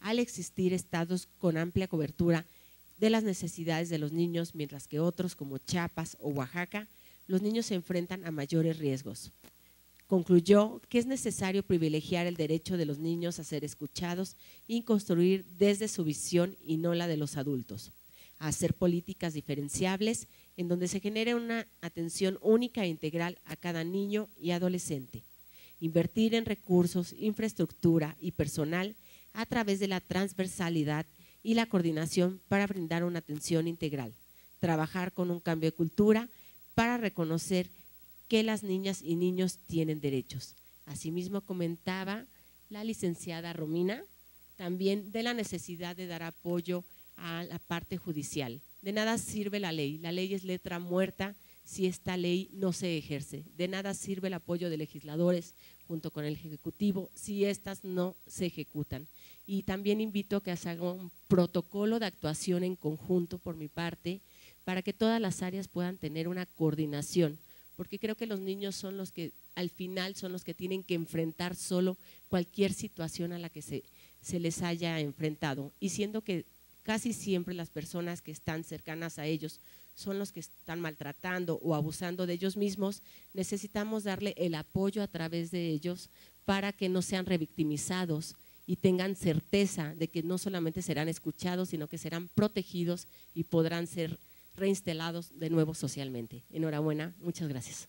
al existir estados con amplia cobertura de las necesidades de los niños, mientras que otros como Chiapas o Oaxaca, los niños se enfrentan a mayores riesgos. Concluyó que es necesario privilegiar el derecho de los niños a ser escuchados y construir desde su visión y no la de los adultos, a hacer políticas diferenciables en donde se genere una atención única e integral a cada niño y adolescente, invertir en recursos, infraestructura y personal a través de la transversalidad y la coordinación para brindar una atención integral, trabajar con un cambio de cultura para reconocer que las niñas y niños tienen derechos. Asimismo comentaba la licenciada Romina también de la necesidad de dar apoyo a la parte judicial. De nada sirve la ley, la ley es letra muerta si esta ley no se ejerce. De nada sirve el apoyo de legisladores junto con el Ejecutivo si estas no se ejecutan. Y también invito a que se haga un protocolo de actuación en conjunto por mi parte para que todas las áreas puedan tener una coordinación, porque creo que los niños son los que al final son los que tienen que enfrentar solo cualquier situación a la que se, se les haya enfrentado, y siendo que casi siempre las personas que están cercanas a ellos son los que están maltratando o abusando de ellos mismos, necesitamos darle el apoyo a través de ellos para que no sean revictimizados y tengan certeza de que no solamente serán escuchados, sino que serán protegidos y podrán ser reinstalados de nuevo socialmente. Enhorabuena, muchas gracias.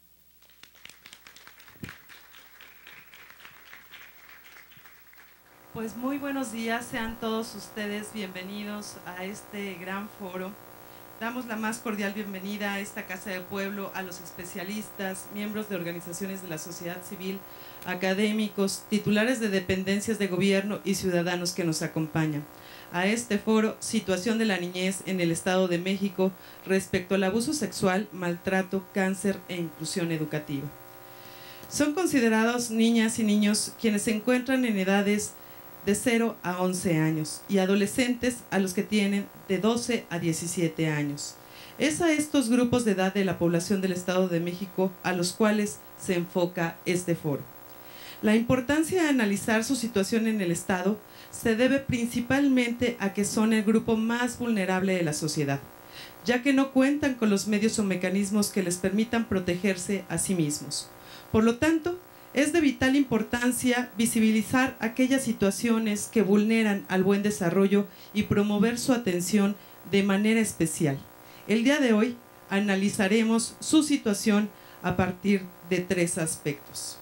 Pues muy buenos días, sean todos ustedes bienvenidos a este gran foro. Damos la más cordial bienvenida a esta Casa de Pueblo a los especialistas, miembros de organizaciones de la sociedad civil, académicos, titulares de dependencias de gobierno y ciudadanos que nos acompañan a este foro Situación de la niñez en el Estado de México respecto al abuso sexual, maltrato, cáncer e inclusión educativa. Son considerados niñas y niños quienes se encuentran en edades de cero a once años y adolescentes a los que tienen de doce a diecisiete años. Es a estos grupos de edad de la población del Estado de México a los cuales se enfoca este foro. La importancia de analizar su situación en el Estado se debe principalmente a que son el grupo más vulnerable de la sociedad, ya que no cuentan con los medios o mecanismos que les permitan protegerse a sí mismos. Por lo tanto, es de vital importancia visibilizar aquellas situaciones que vulneran al buen desarrollo y promover su atención de manera especial. El día de hoy analizaremos su situación a partir de tres aspectos.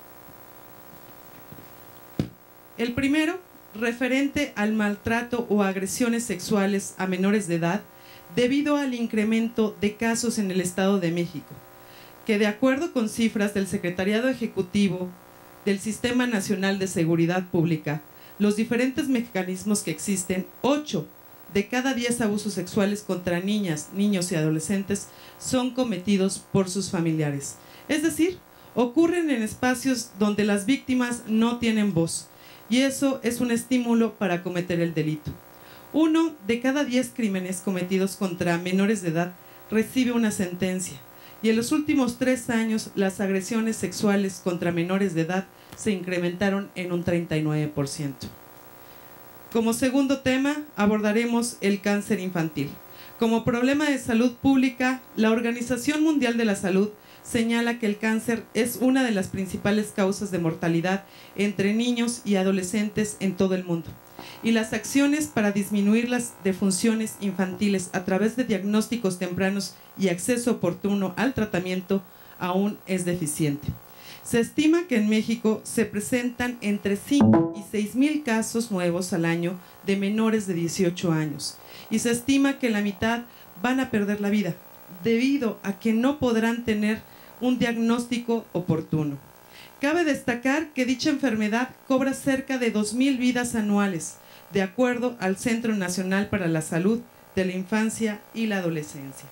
El primero, referente al maltrato o agresiones sexuales a menores de edad debido al incremento de casos en el Estado de México, que de acuerdo con cifras del Secretariado Ejecutivo del Sistema Nacional de Seguridad Pública, los diferentes mecanismos que existen, ocho de cada diez abusos sexuales contra niñas, niños y adolescentes son cometidos por sus familiares. Es decir, ocurren en espacios donde las víctimas no tienen voz, y eso es un estímulo para cometer el delito. Uno de cada diez crímenes cometidos contra menores de edad recibe una sentencia, y en los últimos tres años las agresiones sexuales contra menores de edad se incrementaron en un treinta y nueve por ciento. Como segundo tema, abordaremos el cáncer infantil. Como problema de salud pública, la Organización Mundial de la Salud señala que el cáncer es una de las principales causas de mortalidad entre niños y adolescentes en todo el mundo, y las acciones para disminuir las defunciones infantiles a través de diagnósticos tempranos y acceso oportuno al tratamiento aún es deficiente. Se estima que en México se presentan entre cinco y seis mil casos nuevos al año de menores de dieciocho años, y se estima que la mitad van a perder la vida debido a que no podrán tener un diagnóstico oportuno. Cabe destacar que dicha enfermedad cobra cerca de dos mil vidas anuales, de acuerdo al Centro Nacional para la Salud de la Infancia y la Adolescencia.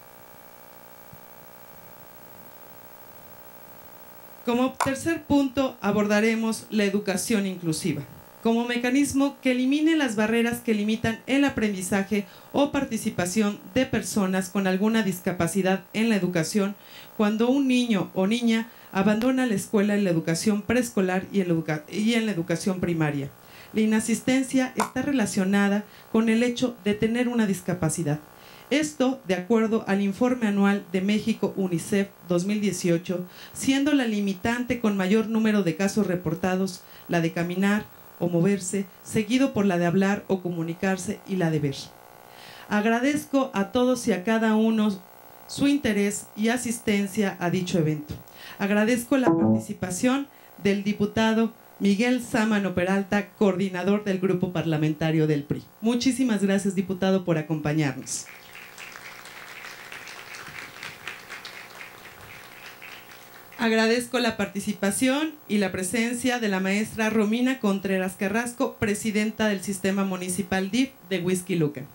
Como tercer punto, abordaremos la educación inclusiva, como mecanismo que elimine las barreras que limitan el aprendizaje o participación de personas con alguna discapacidad en la educación cuando un niño o niña abandona la escuela en la educación preescolar y en la, educa- y en la educación primaria. La inasistencia está relacionada con el hecho de tener una discapacidad. Esto, de acuerdo al informe anual de México UNICEF dos mil dieciocho, siendo la limitante con mayor número de casos reportados la de caminar o moverse, seguido por la de hablar o comunicarse y la de ver. Agradezco a todos y a cada uno su interés y asistencia a dicho evento. Agradezco la participación del diputado Miguel Sámano Peralta, coordinador del grupo parlamentario del P R I. Muchísimas gracias, diputado, por acompañarnos. Agradezco la participación y la presencia de la maestra Romina Contreras Carrasco, presidenta del Sistema Municipal D I F de Huixquilucan.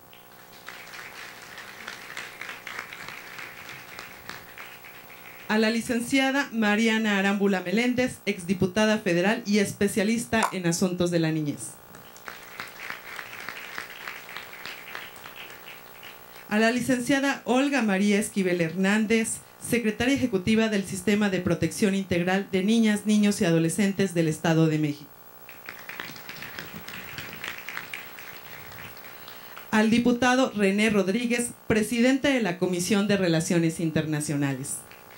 A la licenciada Mariana Arámbula Meléndez, exdiputada federal y especialista en asuntos de la niñez. A la licenciada Olga María Esquivel Hernández, secretaria ejecutiva del Sistema de Protección Integral de Niñas, Niños y Adolescentes del Estado de México. Al diputado René Rodríguez, presidente de la Comisión de Relaciones Internacionales.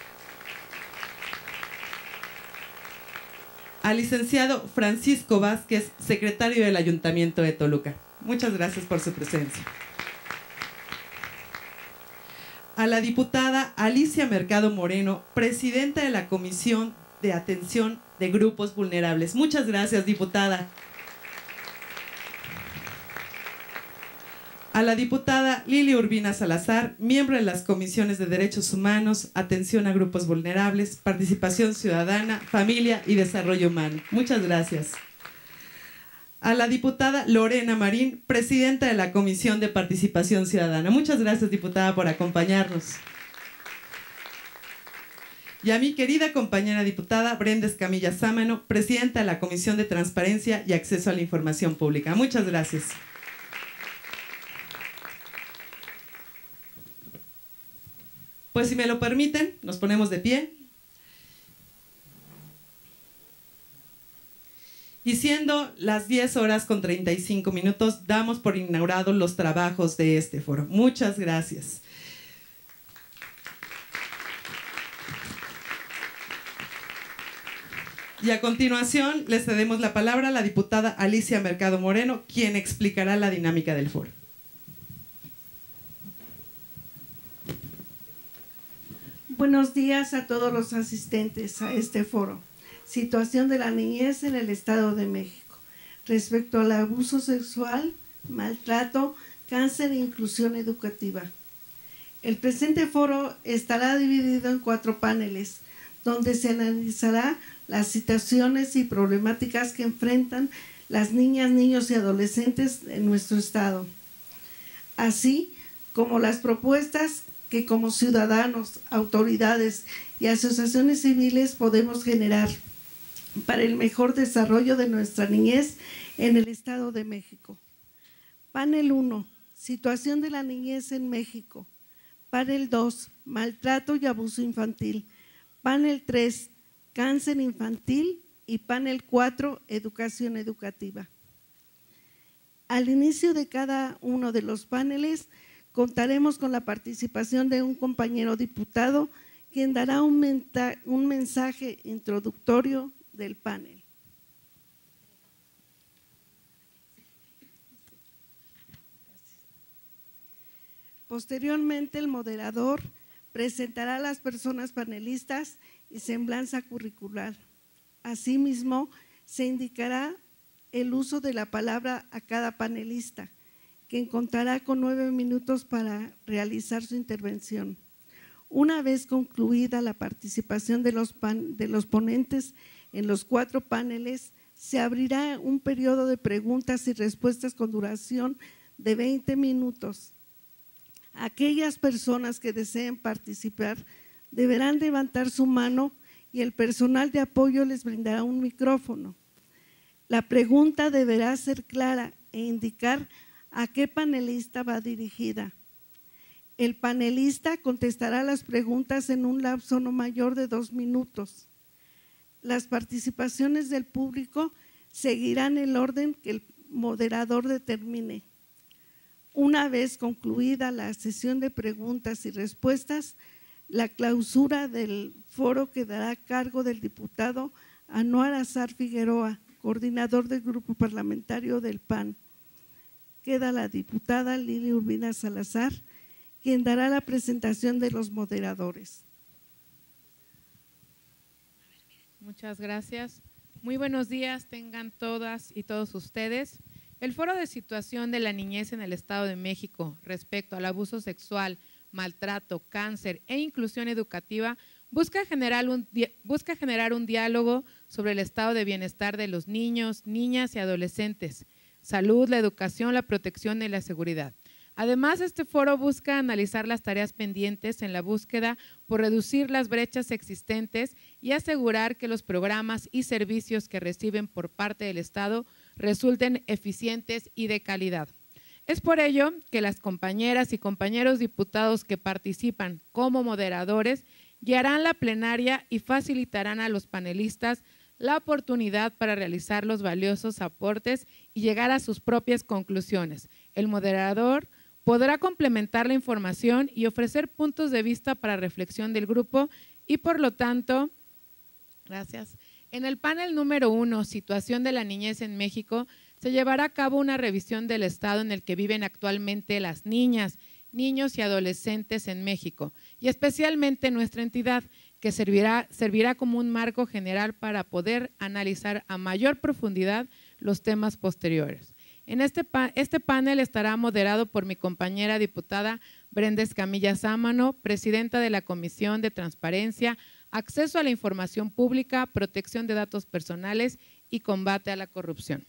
Al licenciado Francisco Vázquez, secretario del Ayuntamiento de Toluca. Muchas gracias por su presencia. A la diputada Alicia Mercado Moreno, presidenta de la Comisión de Atención de Grupos Vulnerables. Muchas gracias, diputada. A la diputada Lili Urbina Salazar, miembro de las Comisiones de Derechos Humanos, Atención a Grupos Vulnerables, Participación Ciudadana, Familia y Desarrollo Humano. Muchas gracias. A la diputada Lorena Marín, presidenta de la Comisión de Participación Ciudadana. Muchas gracias, diputada, por acompañarnos. Y a mi querida compañera diputada Brenda Escamilla Sámano, presidenta de la Comisión de Transparencia y Acceso a la Información Pública. Muchas gracias. Pues si me lo permiten, nos ponemos de pie. Y siendo las diez horas con treinta y cinco minutos, damos por inaugurados los trabajos de este foro. Muchas gracias. Y a continuación le cedemos la palabra a la diputada Alicia Mercado Moreno, quien explicará la dinámica del foro.
Buenos días a todos los asistentes a este foro. Situación de la niñez en el Estado de México. Respecto al abuso sexual, maltrato, cáncer e inclusión educativa. El presente foro estará dividido en cuatro paneles, donde se analizará las situaciones y problemáticas que enfrentan las niñas, niños y adolescentes en nuestro Estado, así como las propuestas que como ciudadanos, autoridades y asociaciones civiles podemos generar para el mejor desarrollo de nuestra niñez en el Estado de México. Panel uno, situación de la niñez en México. Panel dos, maltrato y abuso infantil. Panel tres, cáncer infantil. Y panel cuatro, educación educativa. Al inicio de cada uno de los paneles, contaremos con la participación de un compañero diputado, quien dará un, un mensaje introductorio del panel. Posteriormente, el moderador presentará a las personas panelistas y semblanza curricular. Asimismo, se indicará el uso de la palabra a cada panelista, quien contará con nueve minutos para realizar su intervención. Una vez concluida la participación de los, pan, de los ponentes en los cuatro paneles, se abrirá un periodo de preguntas y respuestas con duración de veinte minutos. Aquellas personas que deseen participar deberán levantar su mano y el personal de apoyo les brindará un micrófono. La pregunta deberá ser clara e indicar a qué panelista va dirigida. El panelista contestará las preguntas en un lapso no mayor de dos minutos. Las participaciones del público seguirán el orden que el moderador determine. Una vez concluida la sesión de preguntas y respuestas, la clausura del foro quedará a cargo del diputado Anuar Azar Figueroa, coordinador del grupo parlamentario del P A N. Queda la diputada Lili Urbina Salazar, quien dará la presentación de los moderadores.
Muchas gracias. Muy buenos días tengan todas y todos ustedes. El Foro de Situación de la Niñez en el Estado de México respecto al abuso sexual, maltrato, cáncer e inclusión educativa busca generar un, busca generar un diálogo sobre el estado de bienestar de los niños, niñas y adolescentes, salud, la educación, la protección y la seguridad. Además, este foro busca analizar las tareas pendientes en la búsqueda por reducir las brechas existentes y asegurar que los programas y servicios que reciben por parte del Estado resulten eficientes y de calidad. Es por ello que las compañeras y compañeros diputados que participan como moderadores guiarán la plenaria y facilitarán a los panelistas la oportunidad para realizar los valiosos aportes y llegar a sus propias conclusiones. El moderador podrá complementar la información y ofrecer puntos de vista para reflexión del grupo y por lo tanto, gracias. En el panel número uno, Situación de la Niñez en México, se llevará a cabo una revisión del estado en el que viven actualmente las niñas, niños y adolescentes en México y especialmente nuestra entidad, que servirá, servirá como un marco general para poder analizar a mayor profundidad los temas posteriores. En este, pa este panel estará moderado por mi compañera diputada Brenda Escamilla Sámano, presidenta de la Comisión de Transparencia, Acceso a la Información Pública, Protección de Datos Personales y Combate a la Corrupción.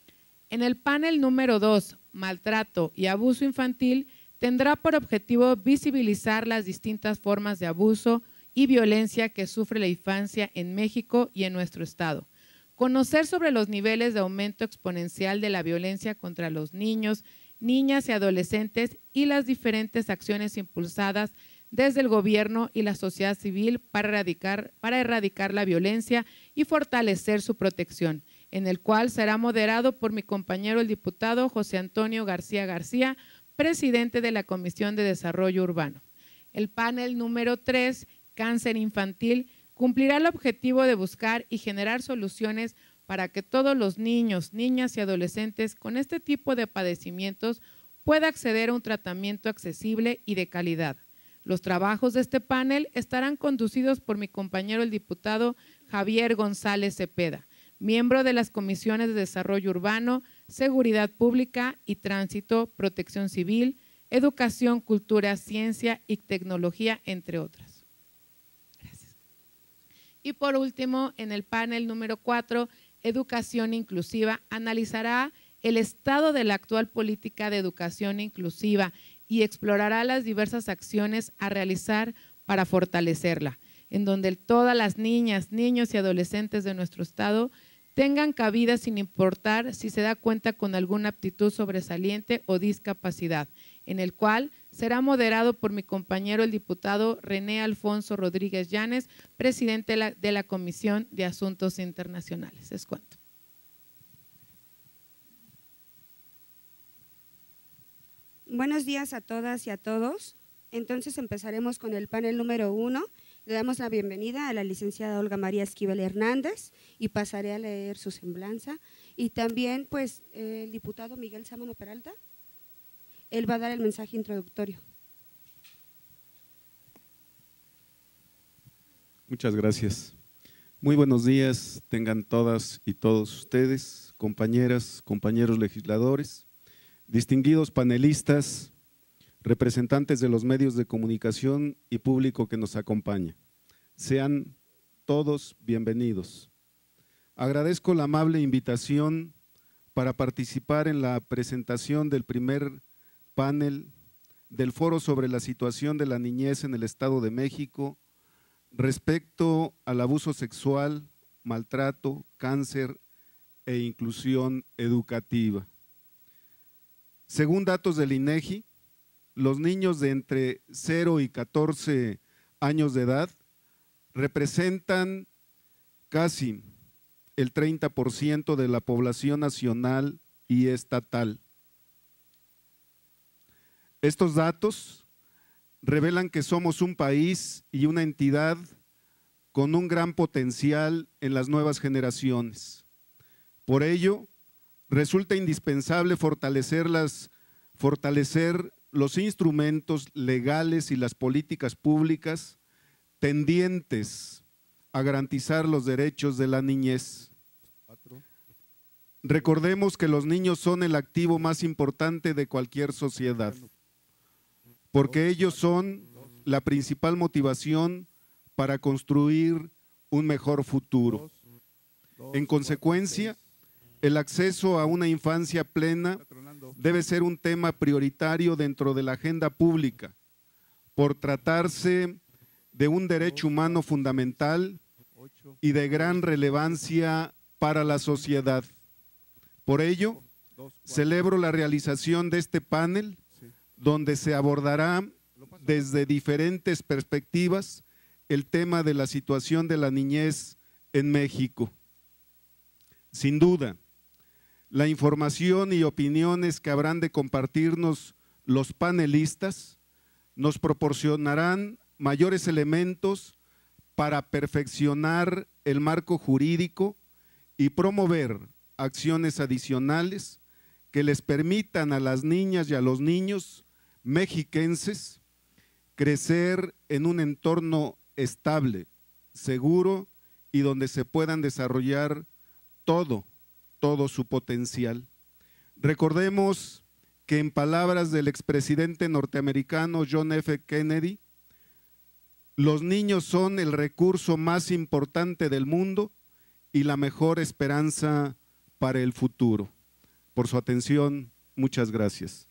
En el panel número dos, Maltrato y Abuso Infantil, tendrá por objetivo visibilizar las distintas formas de abuso y violencia que sufre la infancia en México y en nuestro estado. Conocer sobre los niveles de aumento exponencial de la violencia contra los niños, niñas y adolescentes y las diferentes acciones impulsadas desde el gobierno y la sociedad civil para erradicar, para erradicar la violencia y fortalecer su protección, en el cual será moderado por mi compañero el diputado José Antonio García García, presidente de la Comisión de Desarrollo Urbano. El panel número tres, Cáncer Infantil, cumplirá el objetivo de buscar y generar soluciones para que todos los niños, niñas y adolescentes con este tipo de padecimientos puedan acceder a un tratamiento accesible y de calidad. Los trabajos de este panel estarán conducidos por mi compañero el diputado Javier González Cepeda, miembro de las comisiones de Desarrollo Urbano, Seguridad Pública y Tránsito, Protección Civil, Educación, Cultura, Ciencia y Tecnología, entre otras. Y por último, en el panel número cuatro, Educación Inclusiva, analizará el estado de la actual política de educación inclusiva y explorará las diversas acciones a realizar para fortalecerla, en donde todas las niñas, niños y adolescentes de nuestro estado tengan cabida sin importar si se da cuenta con alguna aptitud sobresaliente o discapacidad, en el cual será moderado por mi compañero el diputado René Alfonso Rodríguez Llanes, presidente de la, de la Comisión de Asuntos Internacionales. Es cuanto.
Buenos días a todas y a todos. Entonces empezaremos con el panel número uno. Le damos la bienvenida a la licenciada Olga María Esquivel Hernández y pasaré a leer su semblanza. Y también pues el diputado Miguel Sámano Peralta, él va a dar el mensaje introductorio.
Muchas gracias. Muy buenos días tengan todas y todos ustedes, compañeras, compañeros legisladores, distinguidos panelistas, representantes de los medios de comunicación y público que nos acompaña. Sean todos bienvenidos. Agradezco la amable invitación para participar en la presentación del primer panel del Foro sobre la situación de la niñez en el Estado de México respecto al abuso sexual, maltrato, cáncer e inclusión educativa. Según datos del INEGI, los niños de entre cero y catorce años de edad representan casi el treinta por ciento de la población nacional y estatal. Estos datos revelan que somos un país y una entidad con un gran potencial en las nuevas generaciones. Por ello, resulta indispensable fortalecer, las, fortalecer los instrumentos legales y las políticas públicas tendientes a garantizar los derechos de la niñez. Recordemos que los niños son el activo más importante de cualquier sociedad, porque ellos son la principal motivación para construir un mejor futuro. En consecuencia, el acceso a una infancia plena debe ser un tema prioritario dentro de la agenda pública, por tratarse de un derecho humano fundamental y de gran relevancia para la sociedad. Por ello, celebro la realización de este panel, donde se abordará desde diferentes perspectivas el tema de la situación de la niñez en México. Sin duda, la información y opiniones que habrán de compartirnos los panelistas nos proporcionarán mayores elementos para perfeccionar el marco jurídico y promover acciones adicionales que les permitan a las niñas y a los niños mexiquenses crecer en un entorno estable, seguro y donde se puedan desarrollar todo, todo su potencial. Recordemos que en palabras del expresidente norteamericano John F. Kennedy, los niños son el recurso más importante del mundo y la mejor esperanza para el futuro. Por su atención, muchas gracias.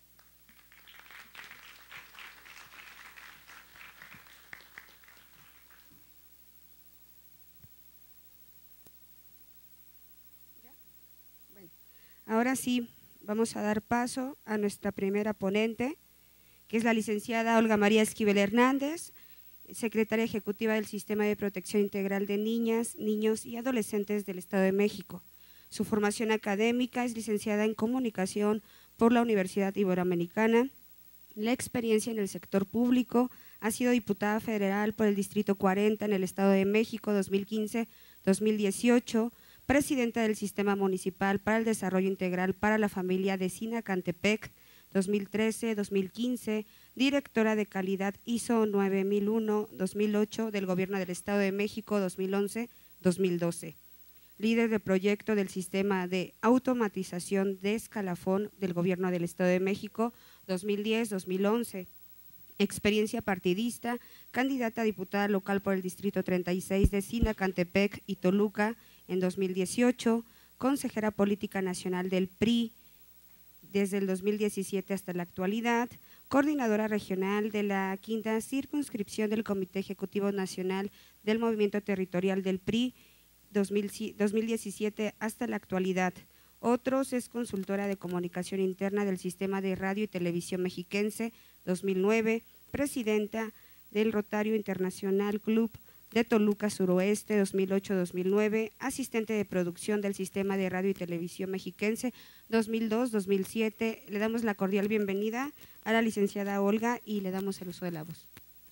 Ahora sí, vamos a dar paso a nuestra primera ponente, que es la licenciada Olga María Esquivel Hernández, secretaria ejecutiva del Sistema de Protección Integral de Niñas, Niños y Adolescentes del Estado de México. Su formación académica es licenciada en Comunicación por la Universidad Iberoamericana. La experiencia en el sector público: ha sido diputada federal por el Distrito cuarenta en el Estado de México dos mil quince a dos mil dieciocho, presidenta del Sistema Municipal para el Desarrollo Integral para la Familia de Sinacantepec dos mil trece a dos mil quince, directora de Calidad I S O nueve mil uno dos mil ocho del Gobierno del Estado de México dos mil once a dos mil doce, líder de proyecto del Sistema de Automatización de Escalafón del Gobierno del Estado de México dos mil diez a dos mil once, experiencia partidista, candidata a diputada local por el Distrito treinta y seis de Sinacantepec y Toluca en dos mil dieciocho, consejera política nacional del P R I desde el dos mil diecisiete hasta la actualidad, coordinadora regional de la quinta circunscripción del Comité Ejecutivo Nacional del Movimiento Territorial del P R I dos mil diecisiete hasta la actualidad. Otros es consultora de comunicación interna del Sistema de Radio y Televisión Mexiquense dos mil nueve, presidenta del Rotario Internacional Club de Toluca Suroeste dos mil ocho a dos mil nueve, asistente de producción del Sistema de Radio y Televisión Mexiquense dos mil dos a dos mil siete. Le damos la cordial bienvenida a la licenciada Olga y le damos el uso de la voz.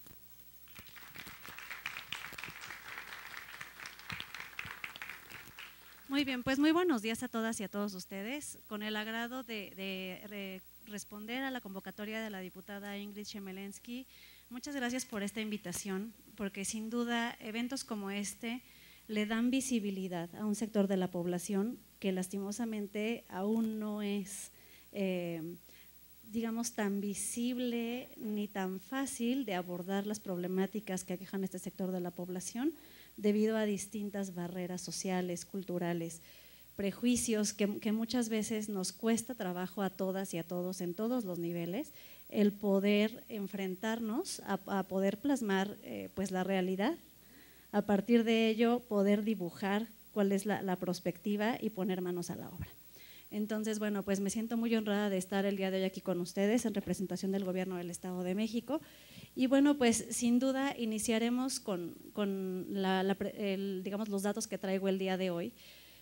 Muy bien, pues muy buenos días a todas y a todos ustedes. Con el agrado de, de re, responder a la convocatoria de la diputada Ingrid Chemerinsky, muchas gracias por esta invitación, porque sin duda eventos como este le dan visibilidad a un sector de la población que lastimosamente aún no es, eh, digamos, tan visible ni tan fácil de abordar las problemáticas que aquejan este sector de la población debido a distintas barreras sociales, culturales, prejuicios que, que muchas veces nos cuesta trabajo a todas y a todos en todos los niveles el poder enfrentarnos a, a poder plasmar eh, pues la realidad, a partir de ello poder dibujar cuál es la, la perspectiva y poner manos a la obra. Entonces, bueno, pues me siento muy honrada de estar el día de hoy aquí con ustedes en representación del Gobierno del Estado de México. Y bueno, pues sin duda iniciaremos con, con la, la, el, digamos, los datos que traigo el día de hoy,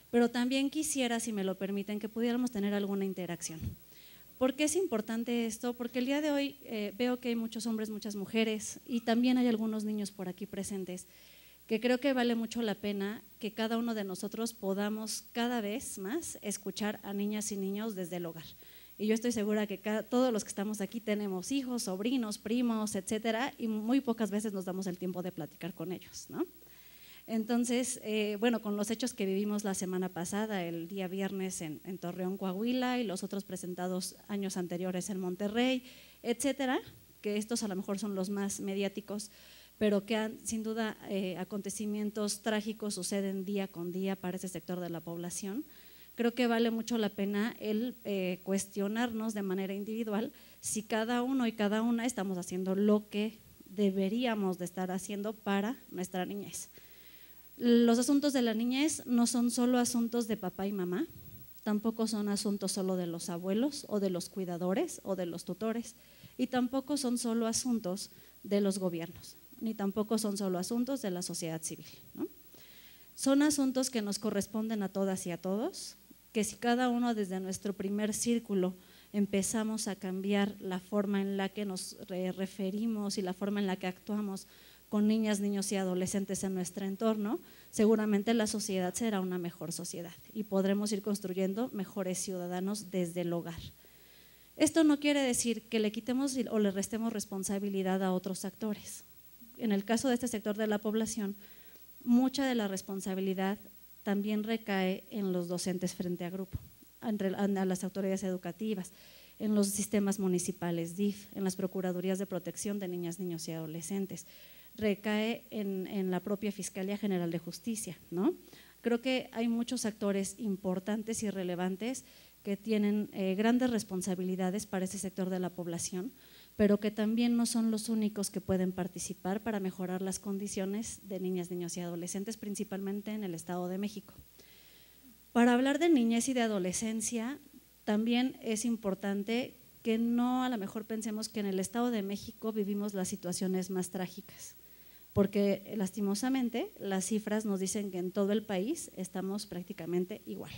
pero también quisiera, si me lo permiten, que pudiéramos tener alguna interacción. ¿Por qué es importante esto? Porque el día de hoy eh, veo que hay muchos hombres, muchas mujeres y también hay algunos niños por aquí presentes, que creo que vale mucho la pena que cada uno de nosotros podamos cada vez más escuchar a niñas y niños desde el hogar. Y yo estoy segura que cada, todos los que estamos aquí tenemos hijos, sobrinos, primos, etcétera, y muy pocas veces nos damos el tiempo de platicar con ellos, ¿no? Entonces, eh, bueno, con los hechos que vivimos la semana pasada, el día viernes en, en Torreón, Coahuila, y los otros presentados años anteriores en Monterrey, etcétera, que estos a lo mejor son los más mediáticos, pero que han, sin duda eh, acontecimientos trágicos suceden día con día para ese sector de la población. Creo que vale mucho la pena el eh, cuestionarnos de manera individual si cada uno y cada una estamos haciendo lo que deberíamos de estar haciendo para nuestra niñez. Los asuntos de la niñez no son solo asuntos de papá y mamá, tampoco son asuntos solo de los abuelos o de los cuidadores o de los tutores, y tampoco son solo asuntos de los gobiernos, ni tampoco son solo asuntos de la sociedad civil, ¿no? Son asuntos que nos corresponden a todas y a todos, que si cada uno desde nuestro primer círculo empezamos a cambiar la forma en la que nos referimos y la forma en la que actuamos con niñas, niños y adolescentes en nuestro entorno, seguramente la sociedad será una mejor sociedad y podremos ir construyendo mejores ciudadanos desde el hogar. Esto no quiere decir que le quitemos o le restemos responsabilidad a otros actores. En el caso de este sector de la población, mucha de la responsabilidad también recae en los docentes frente a grupo, a las autoridades educativas, en los sistemas municipales D I F, en las procuradurías de protección de niñas, niños y adolescentes, recae en, en la propia Fiscalía General de Justicia, ¿no? Creo que hay muchos actores importantes y relevantes que tienen eh, grandes responsabilidades para ese sector de la población, pero que también no son los únicos que pueden participar para mejorar las condiciones de niñas, niños y adolescentes, principalmente en el Estado de México. Para hablar de niñez y de adolescencia, también es importante que no a lo mejor pensemos que en el Estado de México vivimos las situaciones más trágicas, porque lastimosamente las cifras nos dicen que en todo el país estamos prácticamente igual.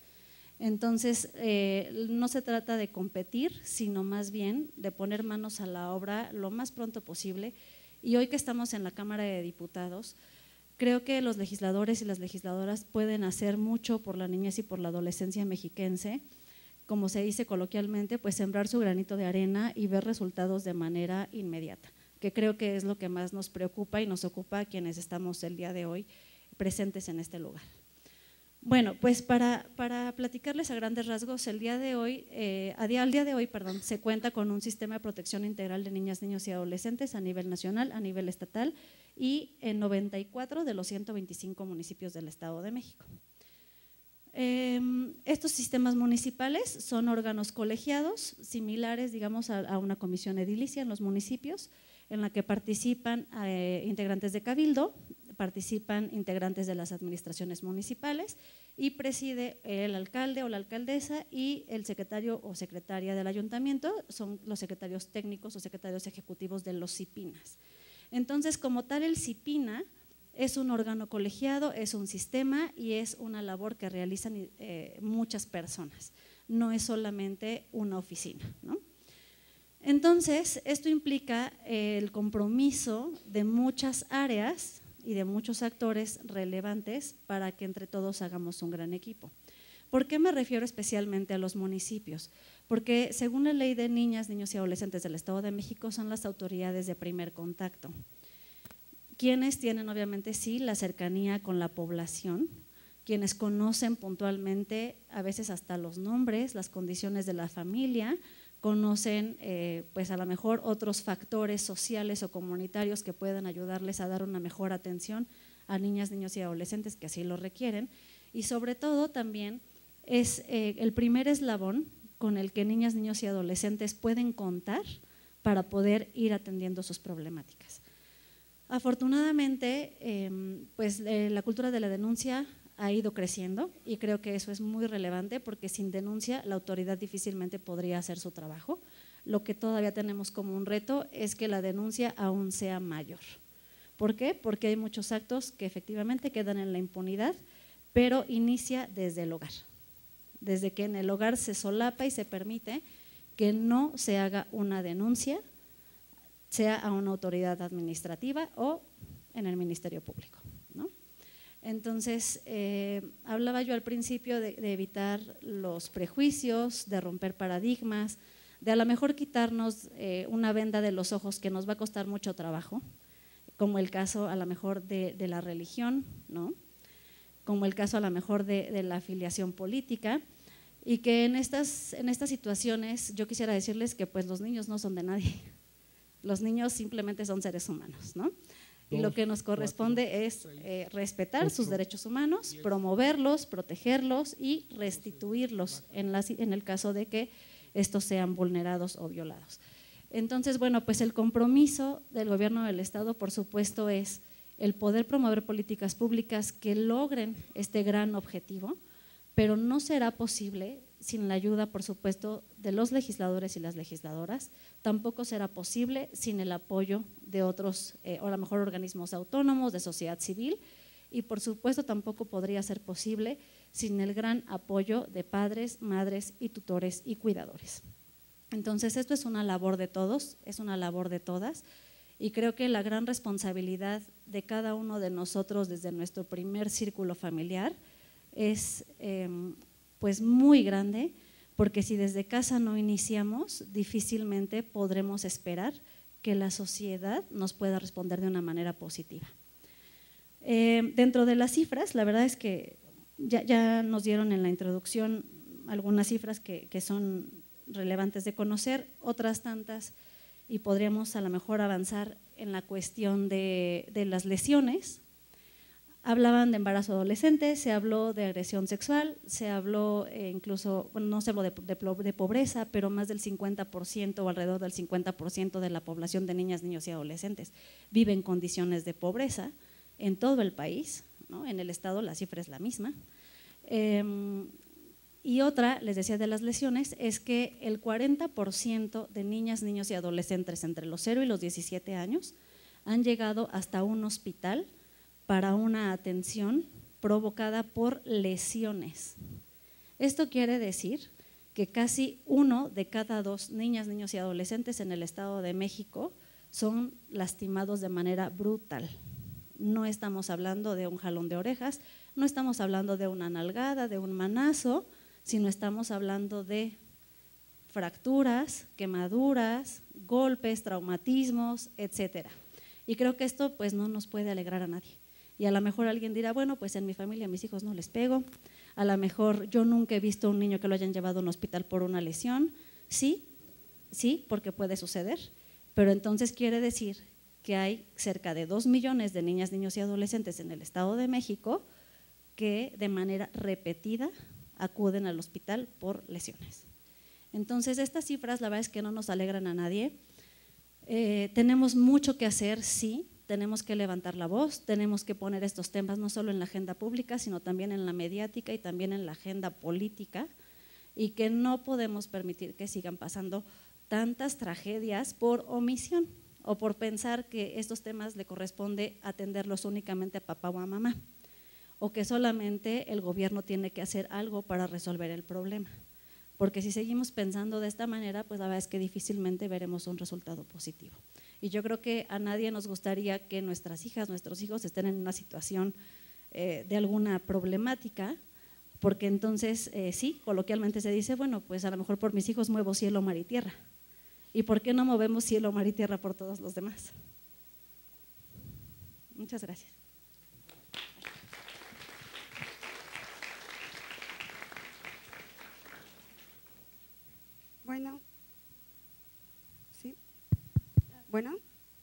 Entonces, eh, no se trata de competir, sino más bien de poner manos a la obra lo más pronto posible. Y hoy que estamos en la Cámara de Diputados, creo que los legisladores y las legisladoras pueden hacer mucho por la niñez y por la adolescencia mexiquense, como se dice coloquialmente, pues sembrar su granito de arena y ver resultados de manera inmediata, que creo que es lo que más nos preocupa y nos ocupa a quienes estamos el día de hoy presentes en este lugar. Bueno, pues para, para platicarles a grandes rasgos, el día de hoy, eh, a día, al día de hoy, perdón, se cuenta con un sistema de protección integral de niñas, niños y adolescentes a nivel nacional, a nivel estatal y en noventa y cuatro de los ciento veinticinco municipios del Estado de México. Eh, estos sistemas municipales son órganos colegiados similares, digamos, a, a una comisión edilicia en los municipios, en la que participan eh, integrantes de cabildo, participan integrantes de las administraciones municipales y preside el alcalde o la alcaldesa y el secretario o secretaria del ayuntamiento, son los secretarios técnicos o secretarios ejecutivos de los CIPINAS. Entonces, como tal, el CIPINA es un órgano colegiado, es un sistema y es una labor que realizan eh, muchas personas, no es solamente una oficina, ¿no? Entonces, esto implica eh, el compromiso de muchas áreas y de muchos actores relevantes para que entre todos hagamos un gran equipo. ¿Por qué me refiero especialmente a los municipios? Porque según la Ley de Niñas, Niños y Adolescentes del Estado de México son las autoridades de primer contacto, quienes tienen obviamente sí la cercanía con la población, quienes conocen puntualmente a veces hasta los nombres, las condiciones de la familia, conocen eh, pues a lo mejor otros factores sociales o comunitarios que puedan ayudarles a dar una mejor atención a niñas, niños y adolescentes que así lo requieren, y sobre todo también es eh, el primer eslabón con el que niñas, niños y adolescentes pueden contar para poder ir atendiendo sus problemáticas. Afortunadamente, eh, pues eh, la cultura de la denuncia ha ido creciendo y creo que eso es muy relevante porque sin denuncia la autoridad difícilmente podría hacer su trabajo. Lo que todavía tenemos como un reto es que la denuncia aún sea mayor. ¿Por qué? Porque hay muchos actos que efectivamente quedan en la impunidad, pero inicia desde el hogar, desde que en el hogar se solapa y se permite que no se haga una denuncia, sea a una autoridad administrativa o en el Ministerio Público, ¿no? Entonces, eh, hablaba yo al principio de, de evitar los prejuicios, de romper paradigmas, de a lo mejor quitarnos eh, una venda de los ojos que nos va a costar mucho trabajo, como el caso a lo mejor de, de la religión, ¿no? Como el caso a lo mejor de, de la afiliación política, y que en estas, en estas situaciones yo quisiera decirles que pues los niños no son de nadie, los niños simplemente son seres humanos, ¿no? Y lo que nos corresponde es eh, respetar sus derechos humanos, promoverlos, protegerlos y restituirlos en, la, en el caso de que estos sean vulnerados o violados. Entonces, bueno, pues el compromiso del gobierno del estado, por supuesto, es el poder promover políticas públicas que logren este gran objetivo, pero no será posible sin la ayuda, por supuesto, de los legisladores y las legisladoras, tampoco será posible sin el apoyo de otros, eh, o a lo mejor organismos autónomos, de sociedad civil, y por supuesto tampoco podría ser posible sin el gran apoyo de padres, madres y tutores y cuidadores. Entonces esto es una labor de todos, es una labor de todas, y creo que la gran responsabilidad de cada uno de nosotros desde nuestro primer círculo familiar es eh, pues muy grande, porque si desde casa no iniciamos, difícilmente podremos esperar que la sociedad nos pueda responder de una manera positiva. Eh, dentro de las cifras, la verdad es que ya, ya nos dieron en la introducción algunas cifras que, que son relevantes de conocer, otras tantas, y podríamos a lo mejor avanzar en la cuestión de, de las lesiones. Hablaban de embarazo adolescente, se habló de agresión sexual, se habló eh, incluso, bueno, no se habló de, de, de pobreza, pero más del cincuenta por ciento o alrededor del cincuenta por ciento de la población de niñas, niños y adolescentes vive en condiciones de pobreza en todo el país, ¿no? En el estado la cifra es la misma. Eh, y otra, les decía de las lesiones, es que el cuarenta por ciento de niñas, niños y adolescentes entre los cero y los diecisiete años han llegado hasta un hospital para una atención provocada por lesiones. Esto quiere decir que casi uno de cada dos niñas, niños y adolescentes en el Estado de México son lastimados de manera brutal. No estamos hablando de un jalón de orejas, no estamos hablando de una nalgada, de un manazo, sino estamos hablando de fracturas, quemaduras, golpes, traumatismos, etcétera. Y creo que esto pues no nos puede alegrar a nadie. Y a lo mejor alguien dirá, bueno, pues en mi familia a mis hijos no les pego, a lo mejor yo nunca he visto a un niño que lo hayan llevado a un hospital por una lesión. Sí, sí, porque puede suceder, pero entonces quiere decir que hay cerca de dos millones de niñas, niños y adolescentes en el Estado de México que de manera repetida acuden al hospital por lesiones. Entonces estas cifras la verdad es que no nos alegran a nadie. Eh, tenemos mucho que hacer, sí, tenemos que levantar la voz, tenemos que poner estos temas no solo en la agenda pública, sino también en la mediática y también en la agenda política, y que no podemos permitir que sigan pasando tantas tragedias por omisión o por pensar que estos temas le corresponde atenderlos únicamente a papá o a mamá, o que solamente el gobierno tiene que hacer algo para resolver el problema. Porque si seguimos pensando de esta manera, pues la verdad es que difícilmente veremos un resultado positivo. Y yo creo que a nadie nos gustaría que nuestras hijas, nuestros hijos estén en una situación eh, de alguna problemática, porque entonces eh, sí, coloquialmente se dice, bueno, pues a lo mejor por mis hijos muevo cielo, mar y tierra. ¿Y por qué no movemos cielo, mar y tierra por todos los demás? Muchas gracias.
Bueno, ¿sí? Bueno,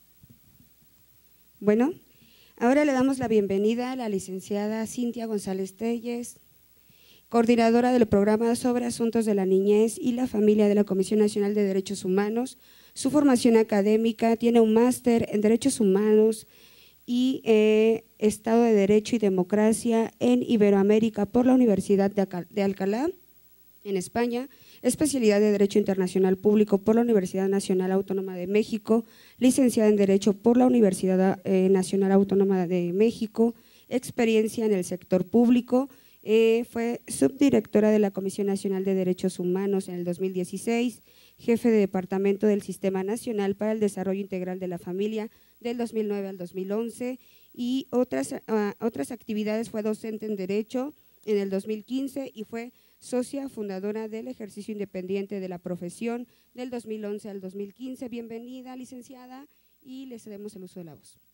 bueno, ahora le damos la bienvenida a la licenciada Cintia González Telles, coordinadora del programa sobre asuntos de la niñez y la familia de la Comisión Nacional de Derechos Humanos. Su formación académica tiene un máster en Derechos Humanos y eh, Estado de Derecho y Democracia en Iberoamérica por la Universidad de Alcalá, en España, especialidad de Derecho Internacional Público por la Universidad Nacional Autónoma de México, licenciada en Derecho por la Universidad eh, Nacional Autónoma de México, experiencia en el sector público. Eh, fue subdirectora de la Comisión Nacional de Derechos Humanos en el dos mil dieciséis, jefe de departamento del Sistema Nacional para el Desarrollo Integral de la Familia del dos mil nueve al dos mil once, y otras, uh, otras actividades. Fue docente en Derecho en el dos mil quince y fue socia fundadora del Ejercicio Independiente de la Profesión del dos mil once al dos mil quince. Bienvenida, licenciada, y le cedemos el uso de la voz.